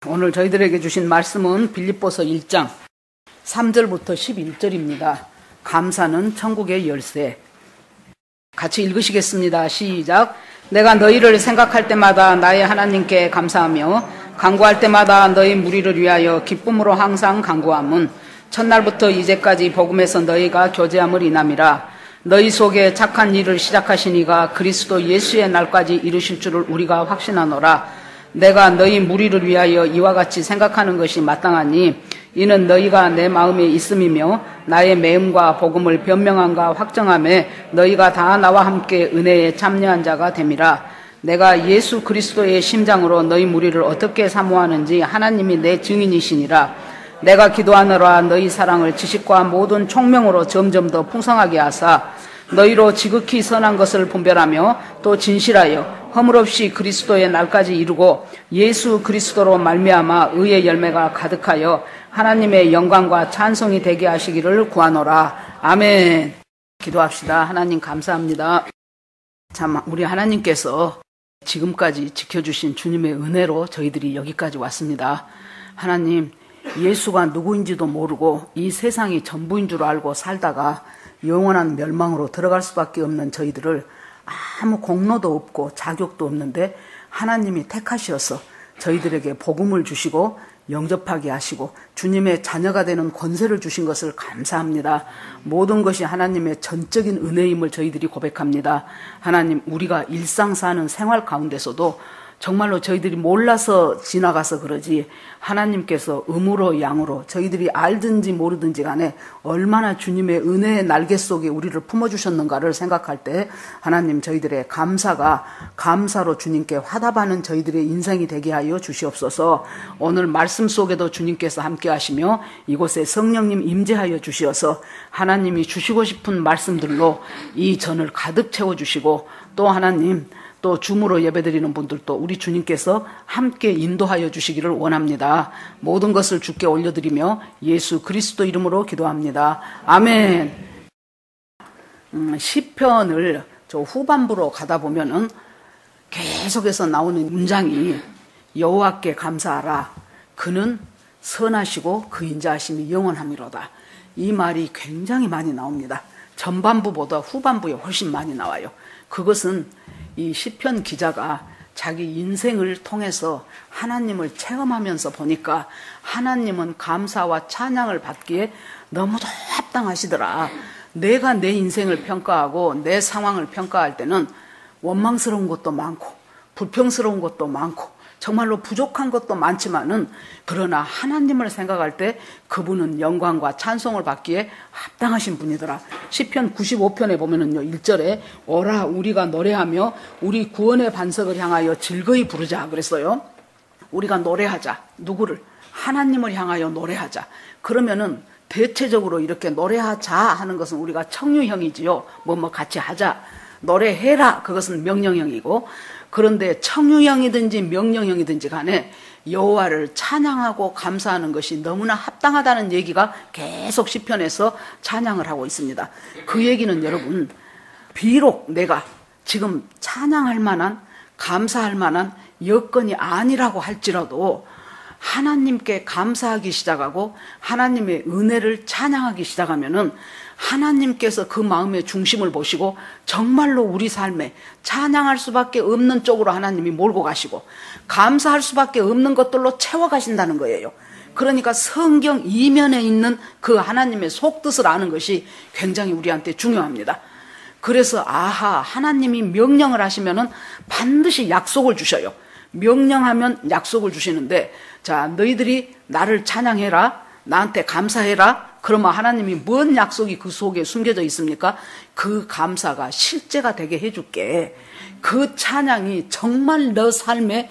오늘 저희들에게 주신 말씀은 빌립보서 1장 3절부터 11절입니다. 감사는 천국의 열쇠. 같이 읽으시겠습니다. 시작. 내가 너희를 생각할 때마다 나의 하나님께 감사하며 간구할 때마다 너희 무리를 위하여 기쁨으로 항상 간구함은 첫날부터 이제까지 복음에서 너희가 교제함을 인함이라. 너희 속에 착한 일을 시작하신 이가 그리스도 예수의 날까지 이루실 줄을 우리가 확신하노라. 내가 너희 무리를 위하여 이와 같이 생각하는 것이 마땅하니 이는 너희가 내 마음에 있음이며 나의 매음과 복음을 변명함과 확정함에 너희가 다 나와 함께 은혜에 참여한 자가 됨이라. 내가 예수 그리스도의 심장으로 너희 무리를 어떻게 사모하는지 하나님이 내 증인이시니라. 내가 기도하노라. 너희 사랑을 지식과 모든 총명으로 점점 더 풍성하게 하사 너희로 지극히 선한 것을 분별하며 또 진실하여 허물없이 그리스도의 날까지 이루고 예수 그리스도로 말미암아 의의 열매가 가득하여 하나님의 영광과 찬송이 되게 하시기를 구하노라. 아멘. 기도합시다. 하나님 감사합니다. 참 우리 하나님께서 지금까지 지켜주신 주님의 은혜로 저희들이 여기까지 왔습니다. 하나님, 예수가 누구인지도 모르고 이 세상이 전부인 줄 알고 살다가 영원한 멸망으로 들어갈 수밖에 없는 저희들을 아무 공로도 없고 자격도 없는데 하나님이 택하셔서 저희들에게 복음을 주시고 영접하게 하시고 주님의 자녀가 되는 권세를 주신 것을 감사합니다. 모든 것이 하나님의 전적인 은혜임을 저희들이 고백합니다. 하나님, 우리가 일상 사는 생활 가운데서도 정말로 저희들이 몰라서 지나가서 그러지 하나님께서 음으로 양으로 저희들이 알든지 모르든지 간에 얼마나 주님의 은혜의 날개 속에 우리를 품어주셨는가를 생각할 때 하나님, 저희들의 감사가 감사로 주님께 화답하는 저희들의 인생이 되게 하여 주시옵소서. 오늘 말씀 속에도 주님께서 함께 하시며 이곳에 성령님 임재하여 주시어서 하나님이 주시고 싶은 말씀들로 이 전을 가득 채워주시고 또 하나님, 또 줌으로 예배드리는 분들도 우리 주님께서 함께 인도하여 주시기를 원합니다. 모든 것을 주께 올려드리며 예수 그리스도 이름으로 기도합니다. 아멘. 시편을 저 후반부로 가다 보면은 계속해서 나오는 문장이 여호와께 감사하라. 그는 선하시고 그 인자하심이 영원함이로다. 이 말이 굉장히 많이 나옵니다. 전반부보다 후반부에 훨씬 많이 나와요. 그것은 이 시편 기자가 자기 인생을 통해서 하나님을 체험하면서 보니까 하나님은 감사와 찬양을 받기에 너무도 합당하시더라. 내가 내 인생을 평가하고 내 상황을 평가할 때는 원망스러운 것도 많고 불평스러운 것도 많고 정말로 부족한 것도 많지만은 그러나 하나님을 생각할 때 그분은 영광과 찬송을 받기에 합당하신 분이더라. 시편 95편에 보면은요 1절에 오라 우리가 노래하며 우리 구원의 반석을 향하여 즐거이 부르자 그랬어요. 우리가 노래하자. 누구를? 하나님을 향하여 노래하자. 그러면은 대체적으로 이렇게 노래하자 하는 것은 우리가 청유형이지요. 뭐 같이 하자. 노래해라. 그것은 명령형이고 그런데 청유형이든지 명령형이든지 간에 여호와를 찬양하고 감사하는 것이 너무나 합당하다는 얘기가 계속 시편에서 찬양을 하고 있습니다. 그 얘기는 여러분, 비록 내가 지금 찬양할 만한 감사할 만한 여건이 아니라고 할지라도 하나님께 감사하기 시작하고 하나님의 은혜를 찬양하기 시작하면은 하나님께서 그 마음의 중심을 보시고 정말로 우리 삶에 찬양할 수밖에 없는 쪽으로 하나님이 몰고 가시고 감사할 수밖에 없는 것들로 채워가신다는 거예요. 그러니까 성경 이면에 있는 그 하나님의 속뜻을 아는 것이 굉장히 우리한테 중요합니다. 그래서 하나님이 명령을 하시면은 반드시 약속을 주셔요. 명령하면 약속을 주시는데 자, 너희들이 나를 찬양해라. 나한테 감사해라. 그러면 하나님이 뭔 약속이 그 속에 숨겨져 있습니까? 그 감사가 실제가 되게 해줄게. 그 찬양이 정말 너 삶에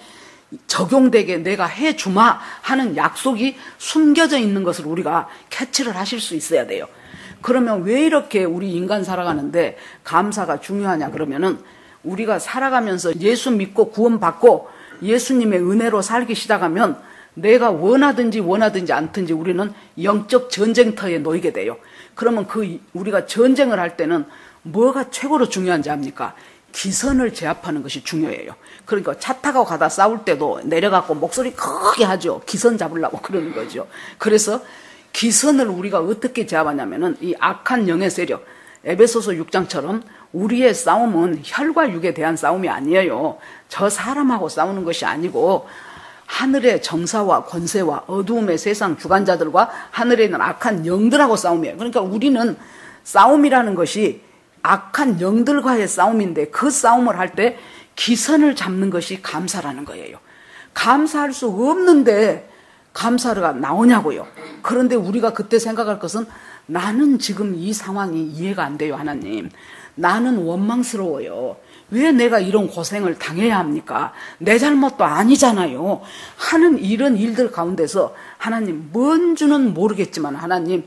적용되게 내가 해주마 하는 약속이 숨겨져 있는 것을 우리가 캐치를 하실 수 있어야 돼요. 그러면 왜 이렇게 우리 인간 살아가는데 감사가 중요하냐 그러면은 우리가 살아가면서 예수 믿고 구원받고 예수님의 은혜로 살기 시작하면 내가 원하든지 않든지 우리는 영적 전쟁터에 놓이게 돼요. 그러면 우리가 전쟁을 할 때는 뭐가 최고로 중요한지 압니까? 기선을 제압하는 것이 중요해요. 그러니까 차 타고 가다 싸울 때도 내려갖고 목소리 크게 하죠. 기선 잡으려고 그러는 거죠. 그래서 기선을 우리가 어떻게 제압하냐면은 이 악한 영의 세력, 에베소서 6장처럼 우리의 싸움은 혈과 육에 대한 싸움이 아니에요. 저 사람하고 싸우는 것이 아니고 하늘의 정사와 권세와 어두움의 세상 주관자들과 하늘에 있는 악한 영들하고 싸움이에요. 그러니까 우리는 싸움이라는 것이 악한 영들과의 싸움인데 그 싸움을 할 때 기선을 잡는 것이 감사라는 거예요. 감사할 수 없는데 감사가 나오냐고요. 그런데 우리가 그때 생각할 것은 나는 지금 이 상황이 이해가 안 돼요, 하나님. 나는 원망스러워요. 왜 내가 이런 고생을 당해야 합니까? 내 잘못도 아니잖아요. 하는 이런 일들 가운데서 하나님, 뭔지는 모르겠지만 하나님,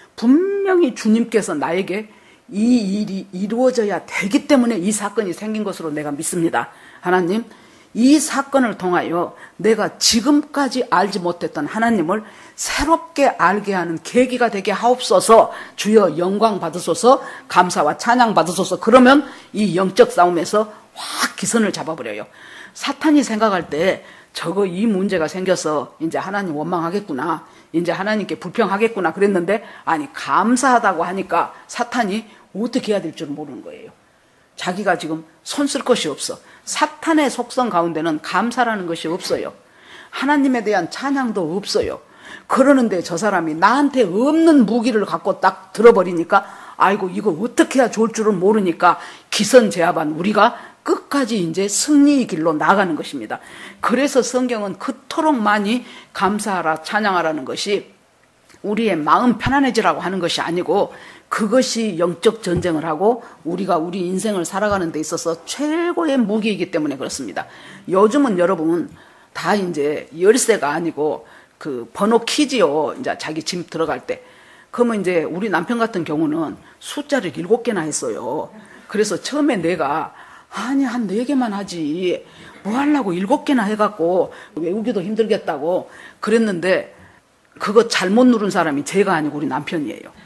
분명히 주님께서 나에게 이 일이 이루어져야 되기 때문에 이 사건이 생긴 것으로 내가 믿습니다. 하나님, 이 사건을 통하여 내가 지금까지 알지 못했던 하나님을 새롭게 알게 하는 계기가 되게 하옵소서. 주여 영광 받으소서, 감사와 찬양 받으소서. 그러면 이 영적 싸움에서 확 기선을 잡아버려요. 사탄이 생각할 때 저거 이 문제가 생겨서 이제 하나님 원망하겠구나, 이제 하나님께 불평하겠구나 그랬는데, 아니 감사하다고 하니까 사탄이 어떻게 해야 될 줄 모르는 거예요. 자기가 지금 손 쓸 것이 없어. 사탄의 속성 가운데는 감사라는 것이 없어요. 하나님에 대한 찬양도 없어요. 그러는데 저 사람이 나한테 없는 무기를 갖고 딱 들어버리니까 아이고 이거 어떻게 해야 좋을 줄은 모르니까 기선제압한 우리가 끝까지 이제 승리의 길로 나가는 것입니다. 그래서 성경은 그토록 많이 감사하라 찬양하라는 것이 우리의 마음 편안해지라고 하는 것이 아니고 그것이 영적 전쟁을 하고 우리가 우리 인생을 살아가는 데 있어서 최고의 무기이기 때문에 그렇습니다. 요즘은 여러분 다 이제 열쇠가 아니고 그 번호 키지요. 이제 자기 집 들어갈 때. 그러면 이제 우리 남편 같은 경우는 숫자를 7개나 했어요. 그래서 처음에 내가 아니 한 4개만 하지 뭐 하려고 7개나 해갖고 외우기도 힘들겠다고 그랬는데 그거 잘못 누른 사람이 제가 아니고 우리 남편이에요.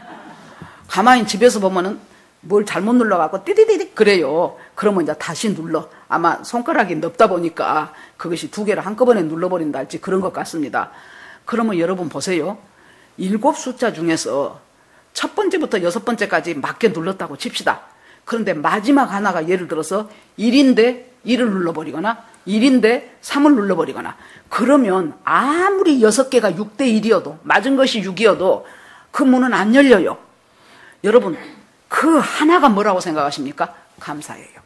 가만히 집에서 보면은 뭘 잘못 눌러갖고 띠디디디 그래요. 그러면 이제 다시 눌러. 아마 손가락이 넓다 보니까 그것이 2개를 한꺼번에 눌러버린다 할지 그런 것 같습니다. 그러면 여러분 보세요. 7 숫자 중에서 첫 번째부터 6번째까지 맞게 눌렀다고 칩시다. 그런데 마지막 하나가 예를 들어서 1인데 1을 눌러버리거나 1인데 3을 눌러버리거나 그러면 아무리 6개가 6대 1이어도 맞은 것이 6이어도 그 문은 안 열려요. 여러분 그 하나가 뭐라고 생각하십니까? 감사예요.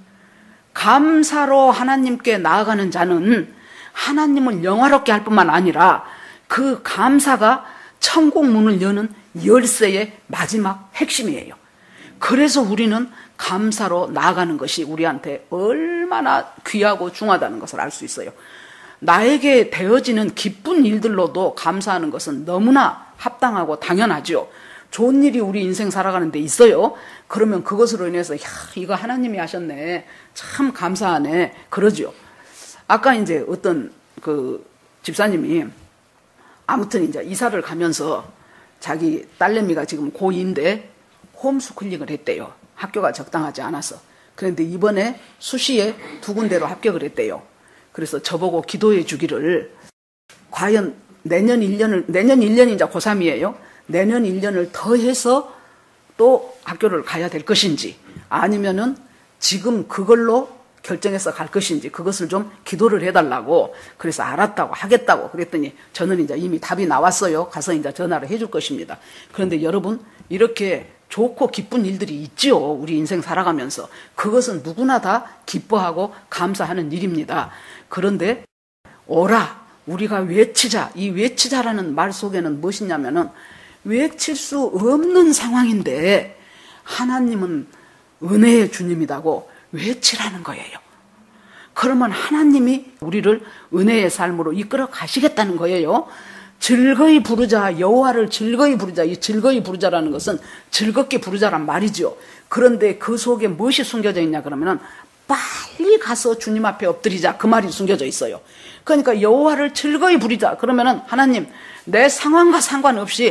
감사로 하나님께 나아가는 자는 하나님을 영화롭게 할 뿐만 아니라 그 감사가 천국 문을 여는 열쇠의 마지막 핵심이에요. 그래서 우리는 감사로 나아가는 것이 우리한테 얼마나 귀하고 중하다는 것을 알 수 있어요. 나에게 되어지는 기쁜 일들로도 감사하는 것은 너무나 합당하고 당연하죠. 좋은 일이 우리 인생 살아가는 데 있어요. 그러면 그것으로 인해서 야, 이거 하나님이 하셨네. 참 감사하네. 그러죠. 아까 이제 어떤 그 집사님이 아무튼 이제 이사를 가면서 자기 딸내미가 지금 고2인데 홈스쿨링을 했대요. 학교가 적당하지 않아서. 그런데 이번에 수시에 2군데로 합격을 했대요. 그래서 저보고 기도해 주기를 과연 내년 1년이 이제 고3이에요. 내년 1년을 더 해서 또 학교를 가야 될 것인지 아니면은 지금 그걸로 결정해서 갈 것인지 그것을 좀 기도를 해달라고 그래서 알았다고 하겠다고 그랬더니 저는 이제 이미 답이 나왔어요. 가서 이제 전화를 해줄 것입니다. 그런데 여러분 이렇게 좋고 기쁜 일들이 있지요. 우리 인생 살아가면서 그것은 누구나 다 기뻐하고 감사하는 일입니다. 그런데 오라 우리가 외치자 이 외치자라는 말 속에는 무엇이냐면은 외칠 수 없는 상황인데 하나님은 은혜의 주님이라고 외치라는 거예요. 그러면 하나님이 우리를 은혜의 삶으로 이끌어 가시겠다는 거예요. 즐거이 부르자 여호와를 즐거이 부르자. 이 즐거이 부르자라는 것은 즐겁게 부르자란 말이죠. 그런데 그 속에 무엇이 숨겨져 있냐 그러면은 빨리 가서 주님 앞에 엎드리자 그 말이 숨겨져 있어요. 그러니까 여호와를 즐거이 부르자 그러면은 하나님 내 상황과 상관없이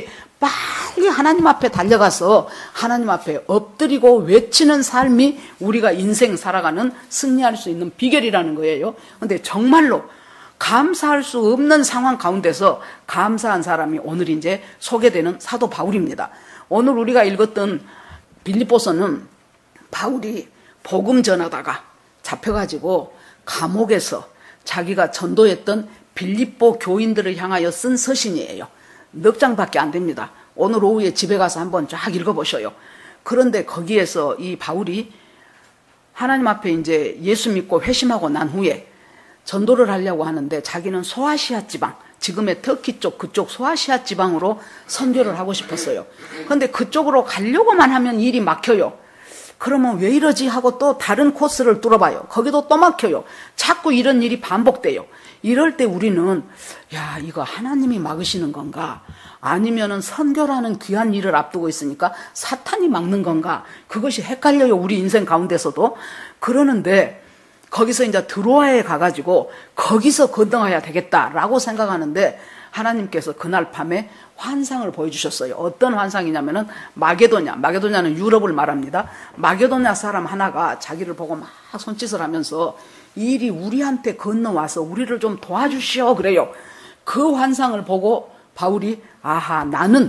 빨리 하나님 앞에 달려가서 하나님 앞에 엎드리고 외치는 삶이 우리가 인생 살아가는 승리할 수 있는 비결이라는 거예요. 근데 정말로 감사할 수 없는 상황 가운데서 감사한 사람이 오늘 이제 소개되는 사도 바울입니다. 오늘 우리가 읽었던 빌립보서는 바울이 복음 전하다가 잡혀가지고 감옥에서 자기가 전도했던 빌립보 교인들을 향하여 쓴 서신이에요. 넉 장밖에 안 됩니다. 오늘 오후에 집에 가서 한번 쫙 읽어보셔요. 그런데 거기에서 이 바울이 하나님 앞에 이제 예수 믿고 회심하고 난 후에 전도를 하려고 하는데 자기는 소아시아 지방, 지금의 터키 쪽 그쪽 소아시아 지방으로 선교를 하고 싶었어요. 그런데 그쪽으로 가려고만 하면 일이 막혀요. 그러면 왜 이러지 하고 또 다른 코스를 뚫어봐요. 거기도 또 막혀요. 자꾸 이런 일이 반복돼요. 이럴 때 우리는 야, 이거 하나님이 막으시는 건가? 아니면은 선교라는 귀한 일을 앞두고 있으니까 사탄이 막는 건가? 그것이 헷갈려요. 우리 인생 가운데서도. 그러는데 거기서 이제 드로아에 가가지고 거기서 건너가야 되겠다라고 생각하는데 하나님께서 그날 밤에 환상을 보여주셨어요. 어떤 환상이냐면은 마게도냐는 유럽을 말합니다. 마게도냐 사람 하나가 자기를 보고 막 손짓을 하면서 일이 우리한테 건너와서 우리를 좀 도와주시오 그래요. 그 환상을 보고 바울이 아하, 나는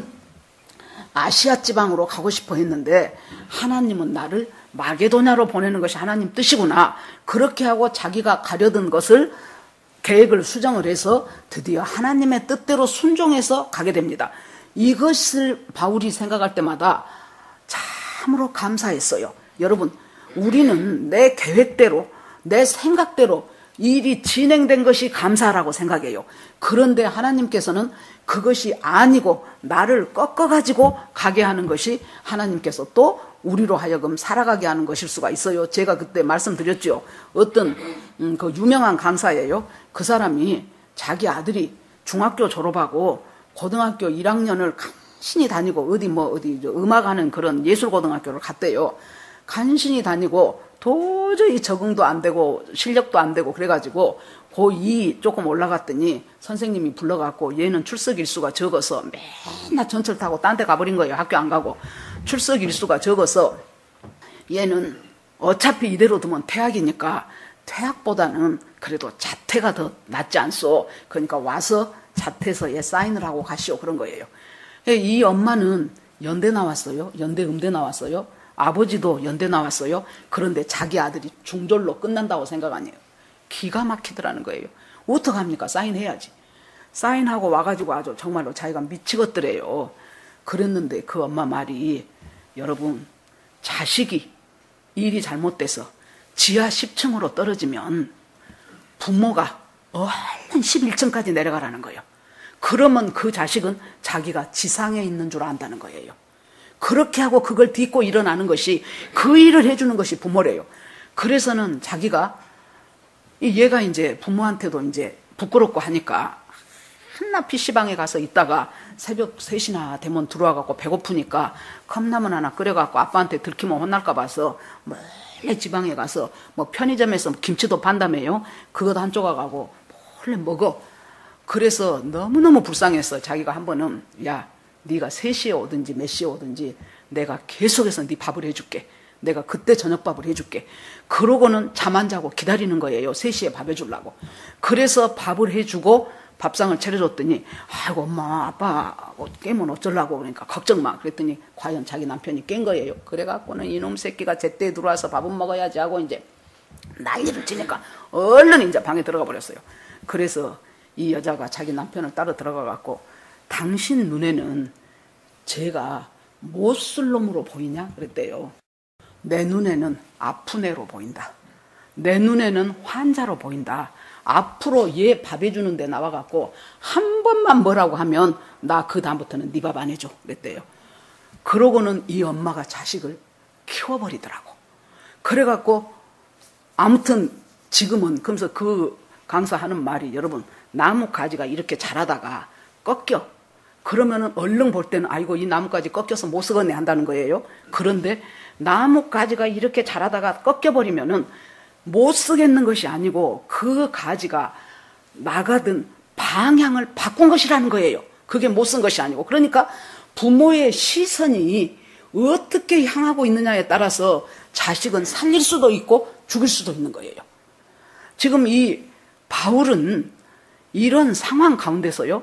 아시아 지방으로 가고 싶어 했는데 하나님은 나를 마게도냐로 보내는 것이 하나님 뜻이구나. 그렇게 하고 자기가 가려던 것을 계획을 수정을 해서 드디어 하나님의 뜻대로 순종해서 가게 됩니다. 이것을 바울이 생각할 때마다 참으로 감사했어요. 여러분, 우리는 내 계획대로, 내 생각대로 일이 진행된 것이 감사라고 생각해요. 그런데 하나님께서는 그것이 아니고 나를 꺾어가지고 가게 하는 것이 하나님께서 또 우리로 하여금 살아가게 하는 것일 수가 있어요. 제가 그때 말씀드렸죠. 어떤 그 유명한 강사예요. 그 사람이 자기 아들이 중학교 졸업하고 고등학교 1학년을 간신히 다니고 어디 음악하는 그런 예술고등학교를 갔대요. 간신히 다니고 도저히 적응도 안 되고 실력도 안 되고 그래가지고 고2 조금 올라갔더니 선생님이 불러갖고 얘는 출석 일수가 적어서 맨날 전철 타고 딴 데 가버린 거예요. 학교 안 가고. 출석 일수가 적어서 얘는 어차피 이대로 두면 퇴학이니까 퇴학보다는 그래도 자퇴가 더 낫지 않소. 그러니까 와서 자퇴서 얘 사인을 하고 가시오. 그런 거예요. 이 엄마는 연대 나왔어요. 연대 음대 나왔어요. 아버지도 연대 나왔어요. 그런데 자기 아들이 중졸로 끝난다고 생각 아니에요. 기가 막히더라는 거예요. 어떡합니까? 사인해야지. 사인하고 와가지고 아주 정말로 자기가 미치겠더래요. 그랬는데 그 엄마 말이 여러분, 자식이 일이 잘못돼서 지하 10층으로 떨어지면 부모가 얼른 11층까지 내려가라는 거예요. 그러면 그 자식은 자기가 지상에 있는 줄 안다는 거예요. 그렇게 하고 그걸 딛고 일어나는 것이 그 일을 해주는 것이 부모래요. 그래서는 자기가 얘가 이제 부모한테도 이제 부끄럽고 하니까 한나 PC방에 가서 있다가 새벽 3시나 되면 들어와갖고 배고프니까 컵라면 하나 끓여갖고 아빠한테 들키면 혼날까 봐서 몰래 지방에 가서 뭐 편의점에서 김치도 판다며요. 그것도 한 조각 하고 몰래 먹어. 그래서 너무너무 불쌍했어. 자기가 한 번은 야, 네가 3시에 오든지 몇 시에 오든지 내가 계속해서 네 밥을 해줄게. 내가 그때 저녁밥을 해줄게. 그러고는 잠 안 자고 기다리는 거예요. 3시에 밥 해주려고. 그래서 밥을 해주고 밥상을 차려줬더니 아이고 엄마 아빠 깨면 어쩌려고 그러니까 걱정 마. 그랬더니 과연 자기 남편이 깬 거예요. 그래갖고는 이놈 새끼가 제때 들어와서 밥은 먹어야지 하고 이제 난리를 치니까 얼른 이제 방에 들어가 버렸어요. 그래서 이 여자가 자기 남편을 따라 들어가갖고 당신 눈에는 제가 못쓸 놈으로 보이냐? 그랬대요. 내 눈에는 아픈 애로 보인다. 내 눈에는 환자로 보인다. 앞으로 얘 밥 해주는 데 나와갖고 한 번만 뭐라고 하면 나 그 다음부터는 네 밥 안 해줘. 그랬대요. 그러고는 이 엄마가 자식을 키워버리더라고. 그래갖고 아무튼 지금은 그러면서 그 강사하는 말이 여러분 나무 가지가 이렇게 자라다가 꺾여. 그러면은 얼른 볼 때는 아이고 이 나뭇가지 꺾여서 못 쓰겠네 한다는 거예요. 그런데 나뭇가지가 이렇게 자라다가 꺾여버리면은 못 쓰겠는 것이 아니고 그 가지가 나가던 방향을 바꾼 것이라는 거예요. 그게 못 쓴 것이 아니고. 그러니까 부모의 시선이 어떻게 향하고 있느냐에 따라서 자식은 살릴 수도 있고 죽일 수도 있는 거예요. 지금 이 바울은 이런 상황 가운데서요,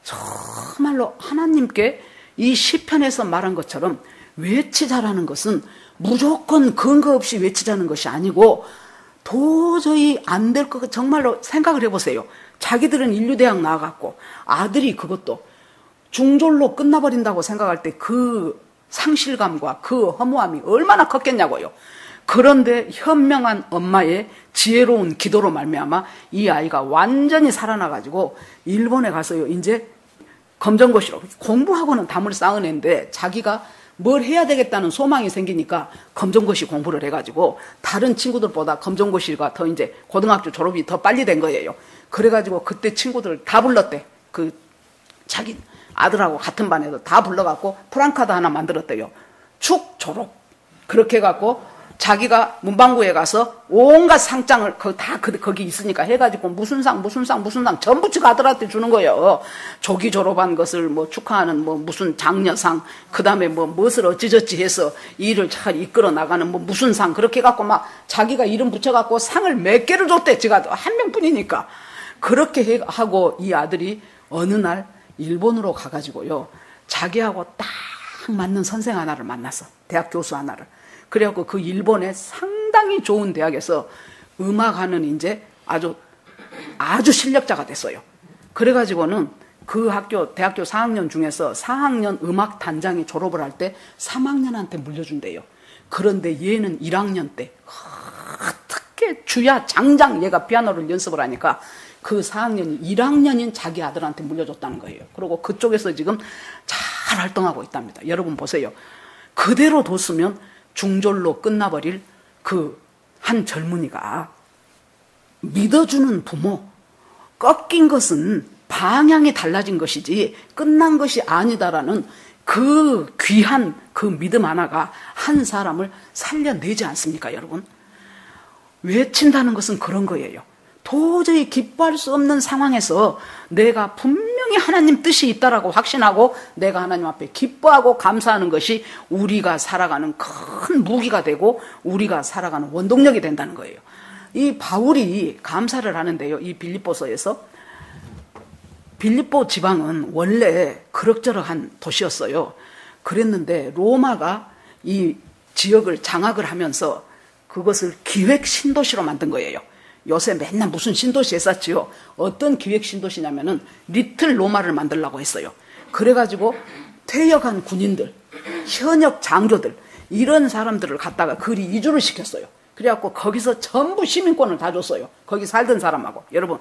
정말로 하나님께 이 시편에서 말한 것처럼 외치자라는 것은 무조건 근거 없이 외치자는 것이 아니고 도저히 안 될 것, 정말로 생각을 해보세요. 자기들은 인류대학 나와갖고 아들이 그것도 중졸로 끝나버린다고 생각할 때 그 상실감과 그 허무함이 얼마나 컸겠냐고요. 그런데 현명한 엄마의 지혜로운 기도로 말미암아 이 아이가 완전히 살아나가지고 일본에 가서요, 이제 검정고시로 공부하고는 담을 쌓은 애인데 자기가 뭘 해야 되겠다는 소망이 생기니까 검정고시 공부를 해가지고 다른 친구들보다 검정고시가 더 이제 고등학교 졸업이 더 빨리 된 거예요. 그래가지고 그때 친구들 다 불렀대. 그 자기 아들하고 같은 반에서 다 불러갖고 프랑카드 하나 만들었대요. 축 졸업. 그렇게 해갖고 자기가 문방구에 가서 온갖 상장을 거기 있으니까 해가지고 무슨 상 전부 치 아들한테 주는 거예요. 조기 졸업한 것을 뭐 축하하는 뭐 무슨 장려상, 그 다음에 뭐 무엇을 어찌저찌 해서 일을 잘 이끌어 나가는 뭐 무슨 상, 그렇게 해갖고 막 자기가 이름 붙여갖고 상을 몇 개를 줬대. 제가 한 명뿐이니까. 그렇게 하고 이 아들이 어느 날 일본으로 가가지고요, 자기하고 딱 맞는 선생 하나를 만났어. 대학 교수 하나를. 그래갖고 그 일본의 상당히 좋은 대학에서 음악하는 이제 아주 실력자가 됐어요. 그래가지고는 그 학교, 대학교 4학년 중에서 4학년 음악 단장이 졸업을 할 때 3학년한테 물려준대요. 그런데 얘는 1학년 때 어떻게 주야 장장 얘가 피아노를 연습을 하니까 그 4학년이 1학년인 자기 아들한테 물려줬다는 거예요. 그리고 그쪽에서 지금 잘 활동하고 있답니다. 여러분 보세요. 그대로 뒀으면 중졸로 끝나버릴 그 한 젊은이가 믿어주는 부모, 꺾인 것은 방향이 달라진 것이지 끝난 것이 아니다라는 그 귀한 그 믿음 하나가 한 사람을 살려내지 않습니까, 여러분? 외친다는 것은 그런 거예요. 도저히 기뻐할 수 없는 상황에서 내가 분명히 하나님 뜻이 있다라고 확신하고 내가 하나님 앞에 기뻐하고 감사하는 것이 우리가 살아가는 큰 무기가 되고 우리가 살아가는 원동력이 된다는 거예요. 이 바울이 감사를 하는데요, 이 빌립보서에서 빌립보 지방은 원래 그럭저럭한 도시였어요. 그랬는데 로마가 이 지역을 장악을 하면서 그것을 기획 신도시로 만든 거예요. 요새 맨날 무슨 신도시 했었지요. 어떤 기획 신도시냐면은 리틀 로마를 만들려고 했어요. 그래가지고 퇴역한 군인들, 현역 장교들, 이런 사람들을 갖다가 그리 이주를 시켰어요. 그래갖고 거기서 전부 시민권을 다 줬어요. 거기 살던 사람하고. 여러분,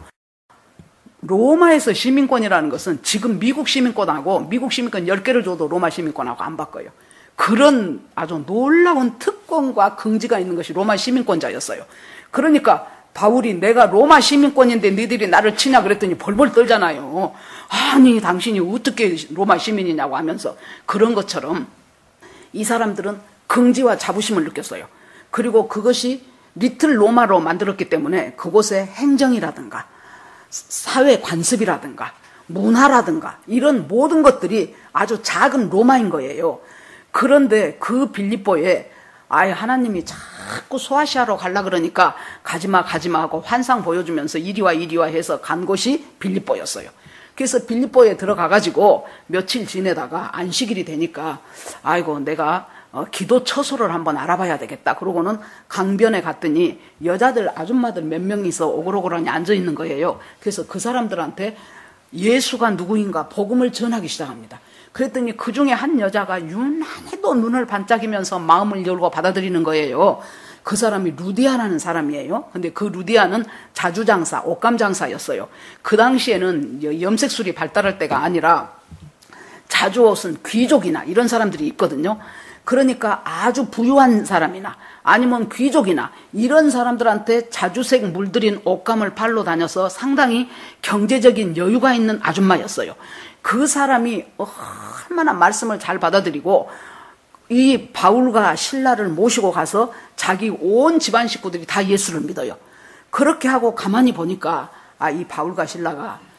로마에서 시민권이라는 것은 지금 미국 시민권하고 미국 시민권 10개를 줘도 로마 시민권하고 안 바꿔요. 그런 아주 놀라운 특권과 긍지가 있는 것이 로마 시민권자였어요. 그러니까 바울이 내가 로마 시민권인데 너희들이 나를 치냐 그랬더니 벌벌 떨잖아요. 아니 당신이 어떻게 로마 시민이냐고 하면서. 그런 것처럼 이 사람들은 긍지와 자부심을 느꼈어요. 그리고 그것이 리틀 로마로 만들었기 때문에 그곳의 행정이라든가 사회 관습이라든가 문화라든가 이런 모든 것들이 아주 작은 로마인 거예요. 그런데 그 빌립보에 아예 하나님이 자꾸 소아시아로 가려 그러니까 가지마 하고 환상 보여주면서 이리와 해서 간 곳이 빌립보였어요. 그래서 빌립보에 들어가가지고 며칠 지내다가 안식일이 되니까 아이고 내가 기도 처소를 한번 알아봐야 되겠다. 그러고는 강변에 갔더니 여자들 아줌마들 몇 명이서 오글오글하니 앉아있는 거예요. 그래서 그 사람들한테 예수가 누구인가 복음을 전하기 시작합니다. 그랬더니 그 중에 한 여자가 유난히도 눈을 반짝이면서 마음을 열고 받아들이는 거예요. 그 사람이 루디아라는 사람이에요. 근데 그 루디아는 자주장사, 옷감장사였어요. 그 당시에는 염색술이 발달할 때가 아니라 자주옷은 귀족이나 이런 사람들이 있거든요. 그러니까 아주 부유한 사람이나 아니면 귀족이나 이런 사람들한테 자주색 물들인 옷감을 팔러 다녀서 상당히 경제적인 여유가 있는 아줌마였어요. 그 사람이 얼마나 말씀을 잘 받아들이고 이 바울과 실라를 모시고 가서 자기 온 집안 식구들이 다 예수를 믿어요. 그렇게 하고 가만히 보니까 이 바울과 실라가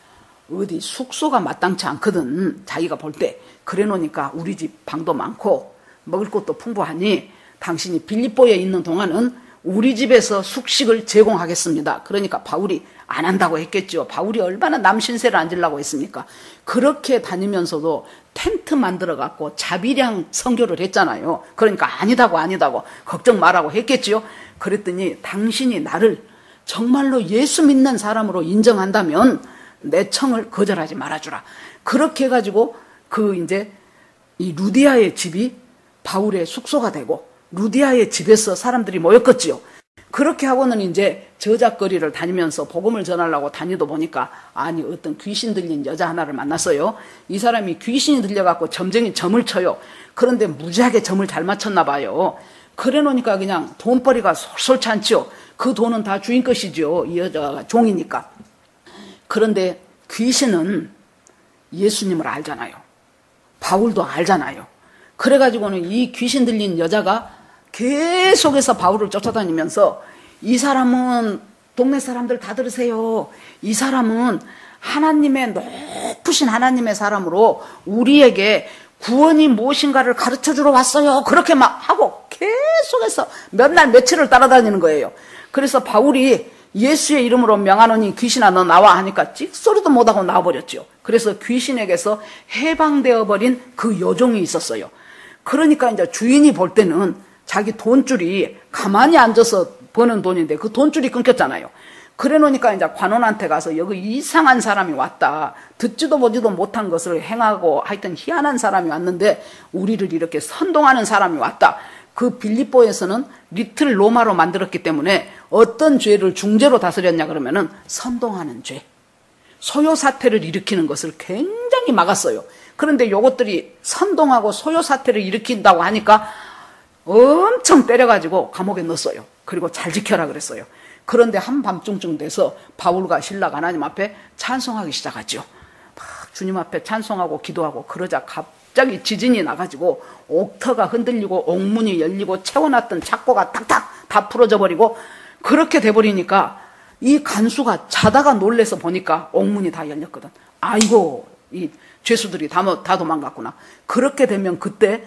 어디 숙소가 마땅치 않거든. 자기가 볼 때. 그래 놓으니까 우리 집 방도 많고 먹을 것도 풍부하니 당신이 빌립보에 있는 동안은 우리 집에서 숙식을 제공하겠습니다. 그러니까 바울이 안 한다고 했겠죠. 바울이 얼마나 남 신세를 안 지려고 했습니까? 그렇게 다니면서도 텐트 만들어 갖고 자비량 선교를 했잖아요. 그러니까 아니다고 걱정 말라고 했겠죠. 그랬더니 당신이 나를 정말로 예수 믿는 사람으로 인정한다면 내 청을 거절하지 말아주라. 그렇게 해가지고 이제 이 루디아의 집이 바울의 숙소가 되고 루디아의 집에서 사람들이 모였겠지요. 그렇게 하고는 이제 저작거리를 다니면서 복음을 전하려고 다니다 보니까 아니 어떤 귀신 들린 여자 하나를 만났어요. 이 사람이 귀신이 들려갖고 점쟁이 점을 쳐요. 그런데 무지하게 점을 잘 맞췄나 봐요. 그래 놓으니까 그냥 돈벌이가 솔솔 찬지요. 그 돈은 다 주인 것이죠. 이 여자가 종이니까. 그런데 귀신은 예수님을 알잖아요. 바울도 알잖아요. 그래가지고는 이 귀신 들린 여자가 계속해서 바울을 쫓아다니면서 이 사람은 동네 사람들 다 들으세요. 이 사람은 하나님의 높으신 하나님의 사람으로 우리에게 구원이 무엇인가를 가르쳐주러 왔어요. 그렇게 막 하고 계속해서 몇 날 며칠을 따라다니는 거예요. 그래서 바울이 예수의 이름으로 명하노니 귀신아 너 나와 하니까 찍소리도 못하고 나와버렸죠. 그래서 귀신에게서 해방되어 버린 그 여종이 있었어요. 그러니까 이제 주인이 볼 때는 자기 돈줄이 가만히 앉아서 버는 돈인데 그 돈줄이 끊겼잖아요. 그래 놓으니까 이제 관원한테 가서 여기 이상한 사람이 왔다. 듣지도 보지도 못한 것을 행하고 하여튼 희한한 사람이 왔는데 우리를 이렇게 선동하는 사람이 왔다. 그 빌립보에서는 리틀 로마로 만들었기 때문에 어떤 죄를 중죄로 다스렸냐 그러면은 선동하는 죄, 소요 사태를 일으키는 것을 굉장히 막았어요. 그런데 요것들이 선동하고 소요 사태를 일으킨다고 하니까 엄청 때려가지고 감옥에 넣었어요. 그리고 잘 지켜라 그랬어요. 그런데 한밤중쯤 돼서 바울과 실라가 하나님 앞에 찬송하기 시작하죠. 막 주님 앞에 찬송하고 기도하고 그러자 갑자기 지진이 나가지고 옥터가 흔들리고 옥문이 열리고 채워놨던 착고가 탁탁 다 풀어져 버리고 그렇게 돼버리니까 이 간수가 자다가 놀래서 보니까 옥문이 다 열렸거든. 아이고 이 죄수들이 다 도망갔구나. 그렇게 되면 그때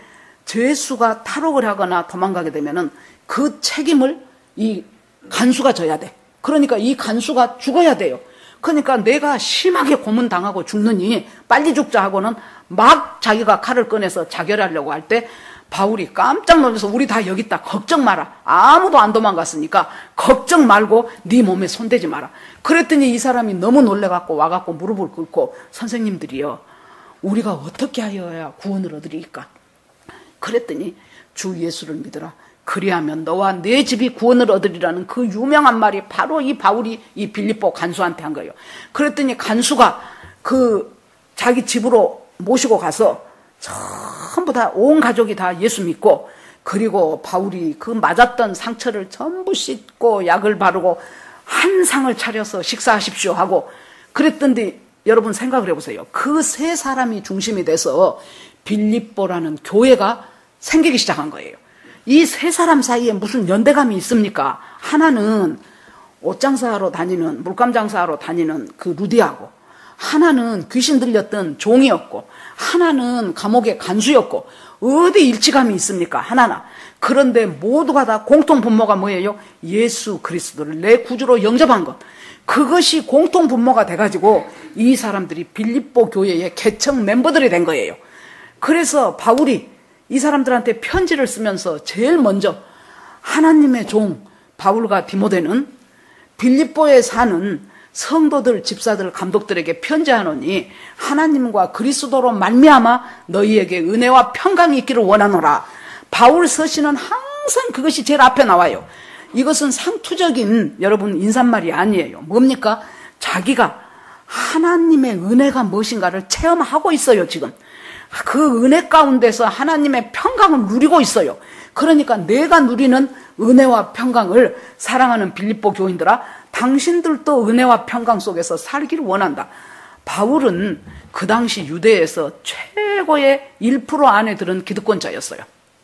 죄수가 탈옥을 하거나 도망가게 되면은 그 책임을 이 간수가 져야 돼. 그러니까 이 간수가 죽어야 돼요. 그러니까 내가 심하게 고문당하고 죽느니 빨리 죽자 하고는 막 자기가 칼을 꺼내서 자결하려고 할 때 바울이 깜짝 놀라서 우리 다 여기 있다. 걱정 마라. 아무도 안 도망갔으니까 걱정 말고 네 몸에 손대지 마라. 그랬더니 이 사람이 너무 놀래갖고 와갖고 무릎을 꿇고 선생님들이여 우리가 어떻게 하여야 구원을 얻으리까? 그랬더니 주 예수를 믿으라. 그리하면 너와 내 집이 구원을 얻으리라는 그 유명한 말이 바로 이 바울이 이 빌립보 간수한테 한 거예요. 그랬더니 간수가 그 자기 집으로 모시고 가서 전부 다 온 가족이 다 예수 믿고 그리고 바울이 그 맞았던 상처를 전부 씻고 약을 바르고 한 상을 차려서 식사하십시오 하고 그랬던데 여러분 생각을 해보세요. 그 세 사람이 중심이 돼서 빌립보라는 교회가 생기기 시작한 거예요. 이 세 사람 사이에 무슨 연대감이 있습니까? 하나는 옷장사하러 다니는 물감장사하러 다니는 그 루디아고 하나는 귀신 들렸던 종이었고 하나는 감옥의 간수였고 어디 일치감이 있습니까? 하나나. 그런데 모두가 다 공통 분모가 뭐예요? 예수 그리스도를 내 구주로 영접한 것. 그것이 공통 분모가 돼가지고 이 사람들이 빌립보 교회의 개척 멤버들이 된 거예요. 그래서 바울이 이 사람들한테 편지를 쓰면서 제일 먼저 하나님의 종 바울과 디모데는 빌립보에 사는 성도들, 집사들, 감독들에게 편지하노니 하나님과 그리스도로 말미암아 너희에게 은혜와 평강이 있기를 원하노라. 바울 서신은 항상 그것이 제일 앞에 나와요. 이것은 상투적인 여러분 인사말이 아니에요. 뭡니까? 자기가 하나님의 은혜가 무엇인가를 체험하고 있어요. 지금 그 은혜 가운데서 하나님의 평강을 누리고 있어요. 그러니까 내가 누리는 은혜와 평강을 사랑하는 빌립보 교인들아 당신들도 은혜와 평강 속에서 살기를 원한다. 바울은 그 당시 유대에서 최고의 1% 안에 들은 기득권자였어요.